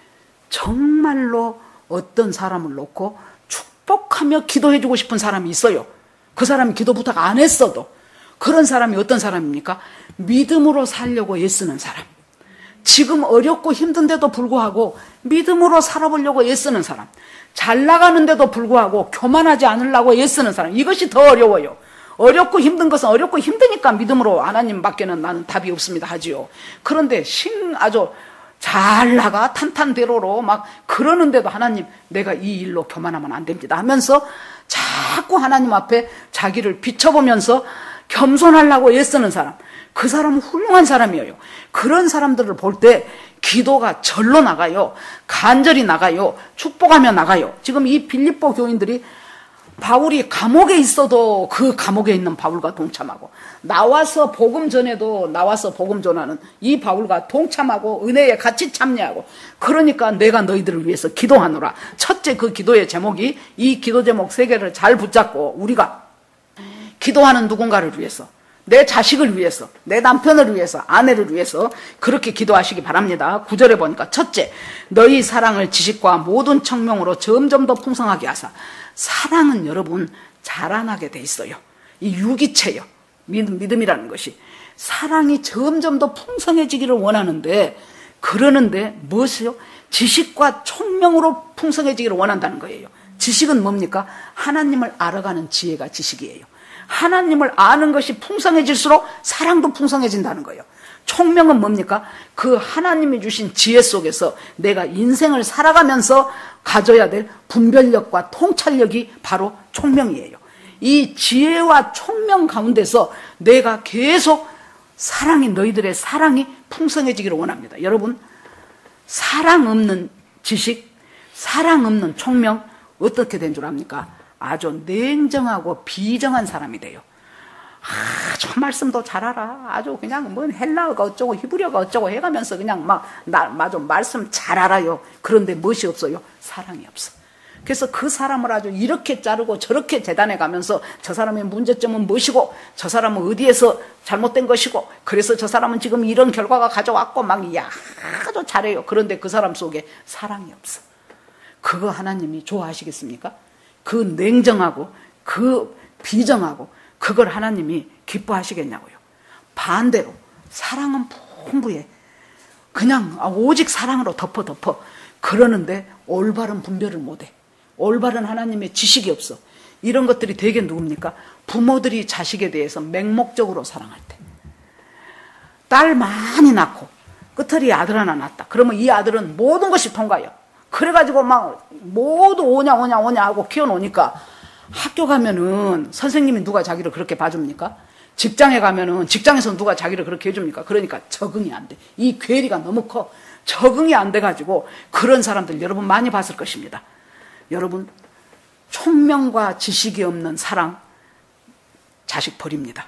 정말로 어떤 사람을 놓고 축복하며 기도해주고 싶은 사람이 있어요. 그 사람이 기도 부탁 안 했어도. 그런 사람이 어떤 사람입니까? 믿음으로 살려고 애쓰는 사람. 지금 어렵고 힘든데도 불구하고 믿음으로 살아보려고 애쓰는 사람. 잘 나가는데도 불구하고 교만하지 않으려고 애쓰는 사람. 이것이 더 어려워요. 어렵고 힘든 것은 어렵고 힘드니까 믿음으로 하나님밖에는 나는 답이 없습니다 하지요. 그런데 아주 잘 나가 탄탄대로로 막 그러는데도 하나님 내가 이 일로 교만하면 안 됩니다 하면서 자꾸 하나님 앞에 자기를 비춰보면서 겸손하려고 애쓰는 사람. 그 사람은 훌륭한 사람이에요. 그런 사람들을 볼 때 기도가 절로 나가요. 간절히 나가요. 축복하며 나가요. 지금 이 빌립보 교인들이 바울이 감옥에 있어도 그 감옥에 있는 바울과 동참하고 나와서 복음 전하는 이 바울과 동참하고 은혜에 같이 참여하고 그러니까 내가 너희들을 위해서 기도하노라. 첫째 그 기도의 제목이 이 기도 제목 3개를 잘 붙잡고 우리가 기도하는 누군가를 위해서 내 자식을 위해서, 내 남편을 위해서, 아내를 위해서 그렇게 기도하시기 바랍니다. 9절에 보니까 첫째, 너희 사랑을 지식과 모든 청명으로 점점 더 풍성하게 하사. 사랑은 여러분 자라나게 돼 있어요. 이 유기체요. 믿음이라는 것이. 사랑이 점점 더 풍성해지기를 원하는데 그러는데 무엇이요? 지식과 총명으로 풍성해지기를 원한다는 거예요. 지식은 뭡니까? 하나님을 알아가는 지혜가 지식이에요. 하나님을 아는 것이 풍성해질수록 사랑도 풍성해진다는 거예요. 총명은 뭡니까? 그 하나님이 주신 지혜 속에서 내가 인생을 살아가면서 가져야 될 분별력과 통찰력이 바로 총명이에요. 이 지혜와 총명 가운데서 내가 계속 너희들의 사랑이 풍성해지기를 원합니다. 여러분, 사랑 없는 지식, 사랑 없는 총명 어떻게 된 줄 압니까? 아주 냉정하고 비정한 사람이 돼요. 아주 말씀도 잘 알아. 아주 그냥 뭔 헬라어가 어쩌고 히브리어가 어쩌고 해가면서 그냥 아주 말씀 잘 알아요. 그런데 무엇이 없어요? 사랑이 없어. 그래서 그 사람을 아주 이렇게 자르고 저렇게 재단해 가면서 저 사람의 문제점은 무엇이고 저 사람은 어디에서 잘못된 것이고 그래서 저 사람은 지금 이런 결과가 가져왔고 막 아주 잘해요. 그런데 그 사람 속에 사랑이 없어. 그거 하나님이 좋아하시겠습니까? 그 냉정하고 그 비정하고 그걸 하나님이 기뻐하시겠냐고요. 반대로 사랑은 풍부해. 그냥 오직 사랑으로 덮어. 그러는데 올바른 분별을 못해. 올바른 하나님의 지식이 없어. 이런 것들이 되게 누굽니까? 부모들이 자식에 대해서 맹목적으로 사랑할 때. 딸 많이 낳고 끝털이 아들 하나 낳았다. 그러면 이 아들은 모든 것이 통과해요. 그래가지고 막 모두 오냐 하고 키워놓으니까 학교 가면은 선생님이 누가 자기를 그렇게 봐줍니까? 직장에 가면은 직장에서 누가 자기를 그렇게 해줍니까? 그러니까 적응이 안 돼. 이 괴리가 너무 커. 적응이 안 돼가지고 그런 사람들 여러분 많이 봤을 것입니다. 여러분 총명과 지식이 없는 사랑 자식 버립니다.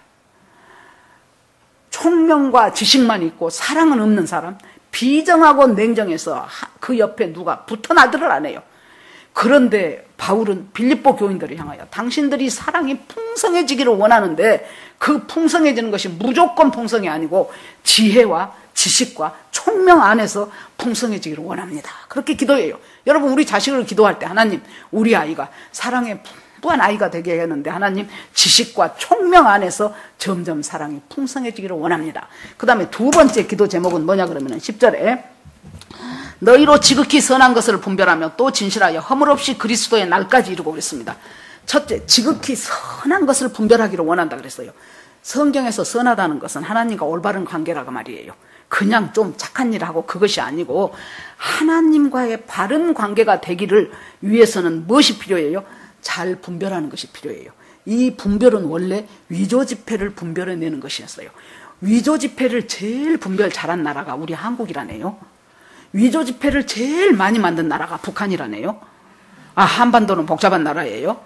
총명과 지식만 있고 사랑은 없는 사람 비정하고 냉정해서 그 옆에 누가 붙어나들을 안 해요. 그런데 바울은 빌립보 교인들을 향하여 당신들이 사랑이 풍성해지기를 원하는데 그 풍성해지는 것이 무조건 풍성이 아니고 지혜와 지식과 총명 안에서 풍성해지기를 원합니다. 그렇게 기도해요. 여러분 우리 자식을 기도할 때 하나님 우리 아이가 사랑의 풍부한 아이가 되게 하는데 하나님 지식과 총명 안에서 점점 사랑이 풍성해지기를 원합니다. 그 다음에 두 번째 기도 제목은 뭐냐 그러면 10절에 너희로 지극히 선한 것을 분별하며 또 진실하여 허물 없이 그리스도의 날까지 이루고 그랬습니다. 첫째, 지극히 선한 것을 분별하기를 원한다 그랬어요. 성경에서 선하다는 것은 하나님과 올바른 관계라고 말이에요. 그냥 좀 착한 일을 하고 그것이 아니고 하나님과의 바른 관계가 되기를 위해서는 무엇이 필요해요? 잘 분별하는 것이 필요해요. 이 분별은 원래 위조지폐를 분별해내는 것이었어요. 위조지폐를 제일 분별 잘한 나라가 우리 한국이라네요. 위조지폐를 제일 많이 만든 나라가 북한이라네요. 한반도는 복잡한 나라예요.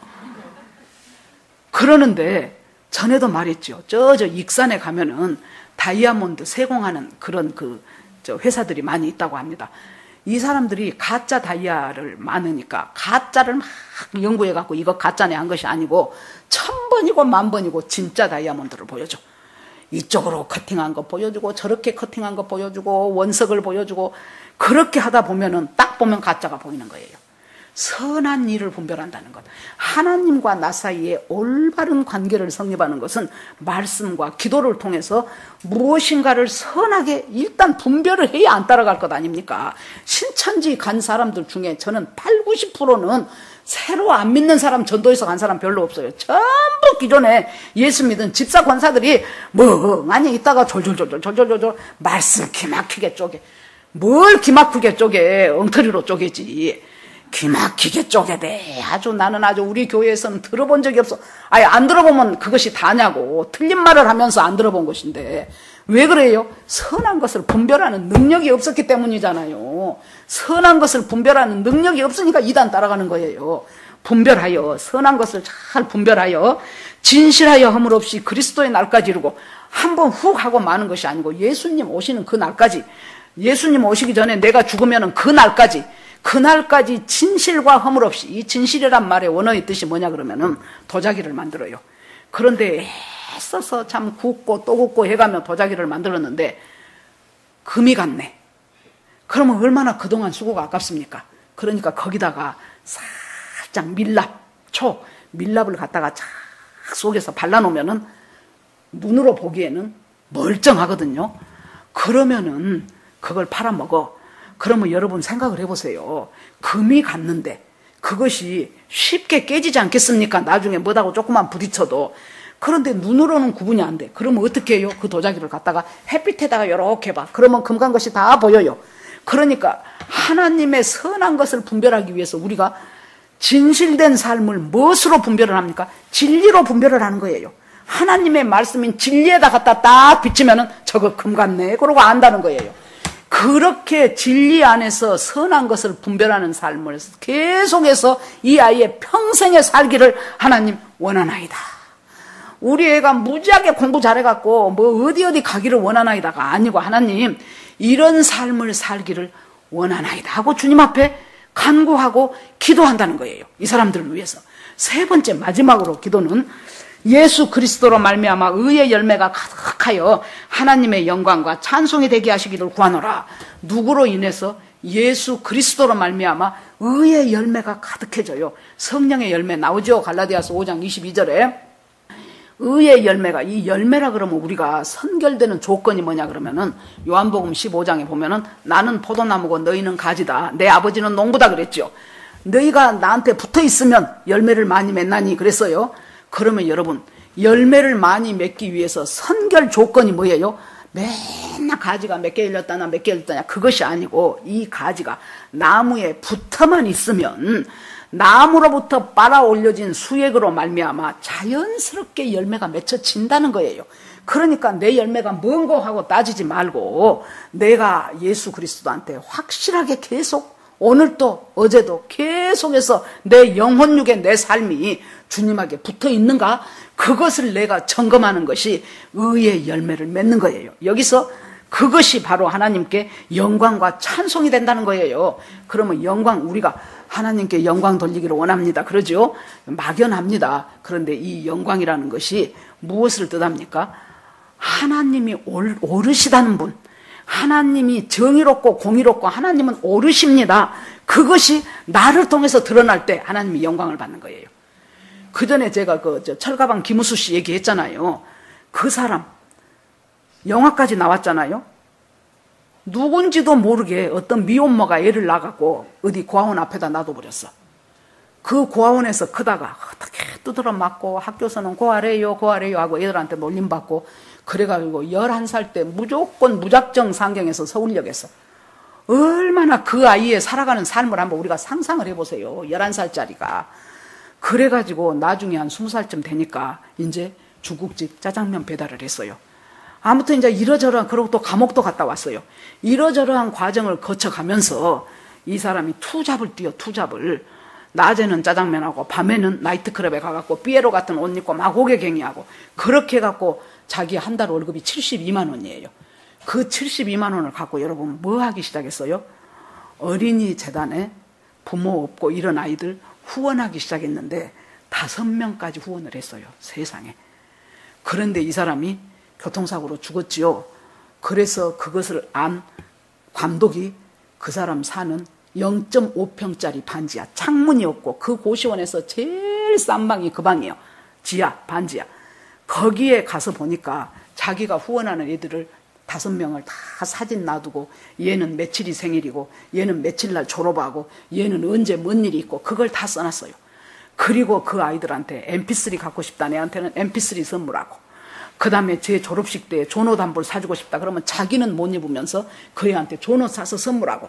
그러는데 전에도 말했죠. 저 익산에 가면은 다이아몬드 세공하는 그런 회사들이 많이 있다고 합니다. 이 사람들이 가짜 다이아를 많으니까 가짜를 막 연구해갖고 이거 가짜네 한 것이 아니고 1000번이고 10,000번이고 진짜 다이아몬드를 보여줘. 이쪽으로 커팅한 거 보여주고 저렇게 커팅한 거 보여주고 원석을 보여주고 그렇게 하다 보면은 딱 보면 가짜가 보이는 거예요. 선한 일을 분별한다는 것. 하나님과 나 사이에 올바른 관계를 성립하는 것은 말씀과 기도를 통해서 무엇인가를 선하게 일단 분별을 해야 안 따라갈 것 아닙니까? 신천지 간 사람들 중에 저는 80~90%는 새로 안 믿는 사람 전도에서 간 사람 별로 없어요. 전부 기존에 예수 믿은 집사 권사들이 멍하니 있다가 졸졸 말씀 기막히게 쪼개. 뭘 기막히게 쪼개? 엉터리로 쪼개지. 기막히게 쪼개대. 나는 우리 교회에서는 들어본 적이 없어. 아예 안 들어보면 그것이 다냐고. 틀린 말을 하면서 안 들어본 것인데. 왜 그래요? 선한 것을 분별하는 능력이 없었기 때문이잖아요. 선한 것을 분별하는 능력이 없으니까 이단 따라가는 거예요. 분별하여, 선한 것을 잘 분별하여, 진실하여 허물 없이 그리스도의 날까지 이루고, 한번 훅 하고 마는 것이 아니고, 예수님 오시는 그 날까지, 예수님 오시기 전에 내가 죽으면 그 날까지 진실과 허물 없이, 이 진실이란 말의 원어의 뜻이 뭐냐 그러면은 도자기를 만들어요. 그런데 애써서 참 굽고 또 굽고 해가며 도자기를 만들었는데 금이 갔네. 그러면 얼마나 그동안 수고가 아깝습니까? 그러니까 거기다가 살짝 밀랍을 갖다가 착 속에서 발라놓으면은 눈으로 보기에는 멀쩡하거든요. 그러면은 그걸 팔아먹어. 그러면 여러분 생각을 해보세요. 금이 갔는데 그것이 쉽게 깨지지 않겠습니까? 나중에 뭐다고 조금만 부딪혀도. 그런데 눈으로는 구분이 안 돼. 그러면 어떻게 해요? 그 도자기를 갖다가 햇빛에다가 이렇게 봐. 그러면 금 간 것이 다 보여요. 그러니까 하나님의 선한 것을 분별하기 위해서 우리가 진실된 삶을 무엇으로 분별을 합니까? 진리로 분별을 하는 거예요. 하나님의 말씀인 진리에다 갖다 딱 비치면은 저거 금 같네. 그러고 안다는 거예요. 그렇게 진리 안에서 선한 것을 분별하는 삶을 계속해서 이 아이의 평생에 살기를 하나님 원하나이다. 우리 애가 무지하게 공부 잘해갖고 뭐 어디 가기를 원하나이다가 아니고 하나님 이런 삶을 살기를 원하나이다 하고 주님 앞에 간구하고 기도한다는 거예요. 이 사람들을 위해서. 세 번째 마지막으로 기도는 예수 그리스도로 말미암아 의의 열매가 가득하여 하나님의 영광과 찬송이 되게 하시기를 구하노라. 누구로 인해서? 예수 그리스도로 말미암아 의의 열매가 가득해져요. 성령의 열매 나오죠. 갈라디아서 5장 22절에 의의 열매가, 이 열매라 그러면 우리가 선결되는 조건이 뭐냐 그러면은 요한복음 15장에 보면은 나는 포도나무고 너희는 가지다. 내 아버지는 농부다 그랬죠. 너희가 나한테 붙어 있으면 열매를 많이 맺나니 그랬어요. 그러면 여러분, 열매를 많이 맺기 위해서 선결 조건이 뭐예요? 맨날 가지가 몇 개 열렸다냐 몇 개 열렸다냐 그것이 아니고, 이 가지가 나무에 붙어만 있으면 나무로부터 빨아 올려진 수액으로 말미암아 자연스럽게 열매가 맺혀진다는 거예요. 그러니까 내 열매가 뭔고 하고 따지지 말고 내가 예수 그리스도한테 확실하게 계속, 오늘도 어제도 계속해서 내 영혼육에 내 삶이 주님에게 붙어 있는가, 그것을 내가 점검하는 것이 의의 열매를 맺는 거예요. 여기서 그것이 바로 하나님께 영광과 찬송이 된다는 거예요. 그러면 영광, 우리가 하나님께 영광 돌리기를 원합니다. 그러죠? 막연합니다. 그런데 이 영광이라는 것이 무엇을 뜻합니까? 하나님이 오르시다는 분, 하나님이 정의롭고 공의롭고 하나님은 오르십니다. 그것이 나를 통해서 드러날 때 하나님이 영광을 받는 거예요. 그 전에 제가 철가방 김우수 씨 얘기했잖아요. 그 사람 영화까지 나왔잖아요. 누군지도 모르게 어떤 미혼모가 애를 낳아갖고 어디 고아원 앞에다 놔둬버렸어. 그 고아원에서 크다가 어떻게 두드러 맞고 학교에서는 고아래요 고아래요 하고 애들한테 놀림받고, 그래가지고 11살 때 무조건 무작정 상경해서 서울역에서, 얼마나 그 아이의 살아가는 삶을 한번 우리가 상상을 해보세요. 11살짜리가. 그래가지고 나중에 한 20살쯤 되니까 이제 중국집 짜장면 배달을 했어요. 아무튼 이제 이러저러한, 그리고 또 감옥도 갔다 왔어요. 이러저러한 과정을 거쳐가면서 이 사람이 투잡을 뛰어, 투잡을. 낮에는 짜장면하고 밤에는 나이트클럽에 가갖고 삐에로 같은 옷 입고 막 고개갱이하고, 그렇게 해갖고 자기 한 달 월급이 72만 원이에요. 그 72만 원을 갖고 여러분 뭐 하기 시작했어요? 어린이 재단에 부모 없고 이런 아이들 후원하기 시작했는데 5명까지 후원을 했어요. 세상에. 그런데 이 사람이 교통사고로 죽었지요. 그래서 그것을 안 감독이 그 사람 사는 0.5평짜리 반지하, 창문이 없고 그 고시원에서 제일 싼 방이 그 방이에요. 지하, 반지하. 거기에 가서 보니까 자기가 후원하는 애들을 5명을 다 사진 놔두고, 얘는 며칠이 생일이고 얘는 며칠날 졸업하고 얘는 언제 뭔 일이 있고 그걸 다 써놨어요. 그리고 그 아이들한테 mp3 갖고 싶다, 내한테는 mp3 선물하고, 그 다음에 제 졸업식 때 존옷 한 벌 사주고 싶다 그러면 자기는 못 입으면서 그 애한테 존옷 사서 선물하고,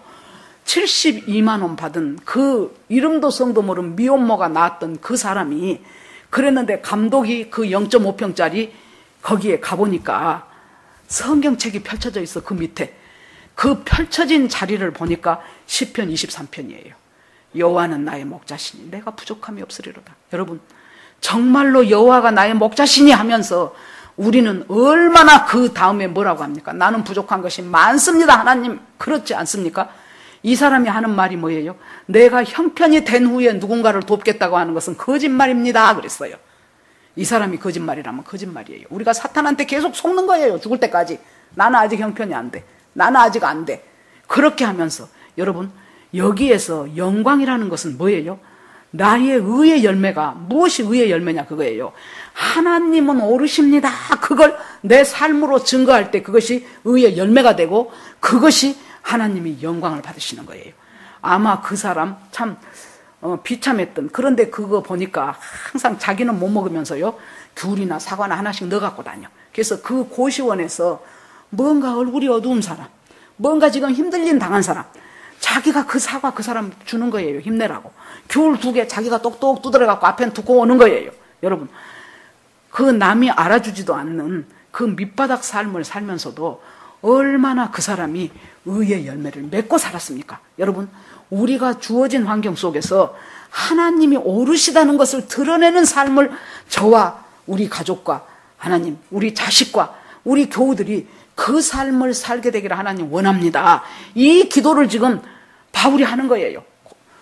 72만 원 받은 그 이름도 성도 모르는 미혼모가 나왔던 그 사람이 그랬는데, 감독이 그 0.5평짜리 거기에 가보니까 성경책이 펼쳐져 있어. 그 밑에 그 펼쳐진 자리를 보니까 시편 23편이에요. 여호와는 나의 목자시니 내가 부족함이 없으리로다. 여러분, 정말로 여호와가 나의 목자시니 하면서 우리는 얼마나 그 다음에 뭐라고 합니까? 나는 부족한 것이 많습니다 하나님. 그렇지 않습니까? 이 사람이 하는 말이 뭐예요? 내가 형편이 된 후에 누군가를 돕겠다고 하는 것은 거짓말입니다 그랬어요. 이 사람이 거짓말이라면 거짓말이에요. 우리가 사탄한테 계속 속는 거예요. 죽을 때까지. 나는 아직 형편이 안 돼. 나는 아직 안 돼. 그렇게 하면서 여러분, 여기에서 영광이라는 것은 뭐예요? 나의 의의 열매가, 무엇이 의의 열매냐 그거예요. 하나님은 오르십니다. 그걸 내 삶으로 증거할 때 그것이 의의 열매가 되고, 그것이 하나님이 영광을 받으시는 거예요. 아마 그 사람 참 비참했던, 그런데 그거 보니까 항상 자기는 못 먹으면서요 귤이나 사과나 하나씩 넣어 갖고 다녀. 그래서 그 고시원에서 뭔가 얼굴이 어두운 사람, 뭔가 지금 힘들 일 당한 사람, 자기가 그 사과 그 사람 주는 거예요. 힘내라고. 귤 2개 자기가 똑똑 두드려 갖고 앞에 두고 오는 거예요. 여러분, 그 남이 알아주지도 않는 그 밑바닥 삶을 살면서도 얼마나 그 사람이 의의 열매를 맺고 살았습니까? 여러분, 우리가 주어진 환경 속에서 하나님이 오르시다는 것을 드러내는 삶을 저와 우리 가족과 하나님, 우리 자식과 우리 교우들이 그 삶을 살게 되기를 하나님 원합니다. 이 기도를 지금 바울이 하는 거예요.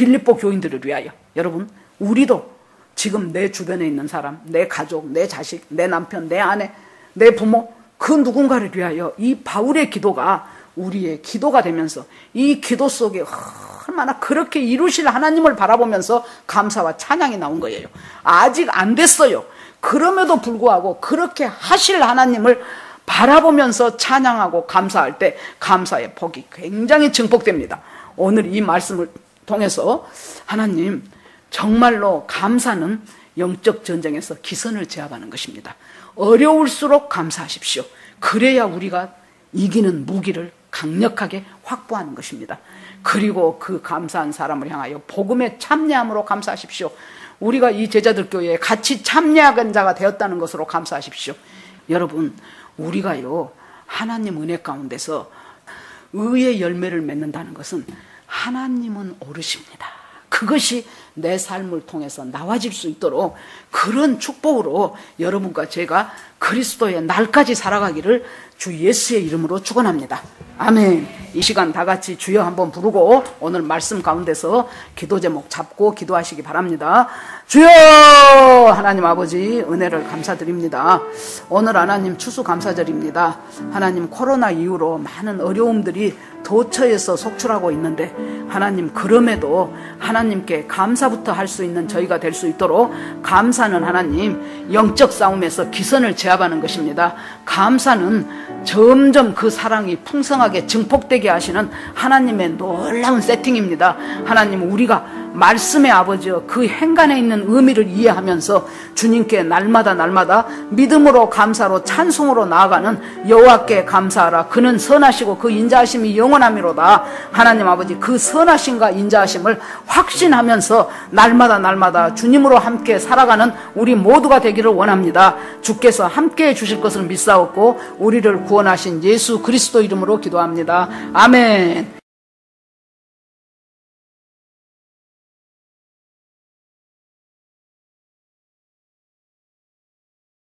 빌립보 교인들을 위하여. 여러분, 우리도 지금 내 주변에 있는 사람, 내 가족, 내 자식, 내 남편, 내 아내, 내 부모, 그 누군가를 위하여 이 바울의 기도가 우리의 기도가 되면서 이 기도 속에 얼마나 그렇게 이루실 하나님을 바라보면서 감사와 찬양이 나온 거예요. 아직 안 됐어요. 그럼에도 불구하고 그렇게 하실 하나님을 바라보면서 찬양하고 감사할 때 감사의 복이 굉장히 증폭됩니다. 오늘 이 말씀을 통해서 하나님, 정말로 감사는 영적 전쟁에서 기선을 제압하는 것입니다. 어려울수록 감사하십시오. 그래야 우리가 이기는 무기를 강력하게 확보하는 것입니다. 그리고 그 감사한 사람을 향하여 복음에 참여함으로 감사하십시오. 우리가 이 제자들 교회에 같이 참여한 자가 되었다는 것으로 감사하십시오. 여러분, 우리가요, 하나님 은혜 가운데서 의의 열매를 맺는다는 것은 하나님은 오르십니다. 그것이 내 삶을 통해서 나와질 수 있도록 그런 축복으로 여러분과 제가 그리스도의 날까지 살아가기를 주 예수의 이름으로 축원합니다. 아멘. 이 시간 다 같이 주여 한번 부르고 오늘 말씀 가운데서 기도 제목 잡고 기도하시기 바랍니다. 주여! 하나님 아버지, 은혜를 감사드립니다. 오늘 하나님 추수감사절입니다. 하나님, 코로나 이후로 많은 어려움들이 도처에서 속출하고 있는데 하나님, 그럼에도 하나님께 감사부터 할 수 있는 저희가 될 수 있도록, 감사는 하나님 영적 싸움에서 기선을 제압하는 것입니다. 감사는 점점 그 사랑이 풍성하게 증폭되게 하시는 하나님의 놀라운 세팅입니다. 하나님, 우리가 말씀의 아버지여 그 행간에 있는 의미를 이해하면서 주님께 날마다 믿음으로 감사로 찬송으로 나아가는 여호와께 감사하라. 그는 선하시고 그 인자하심이 영원하미로다. 하나님 아버지, 그 선하심과 인자하심을 확신하면서 날마다 주님으로 함께 살아가는 우리 모두가 되기를 원합니다. 주께서 함께해 주실 것을 믿사옵고 우리를 구원하신 예수 그리스도 이름으로 기도합니다. 아멘.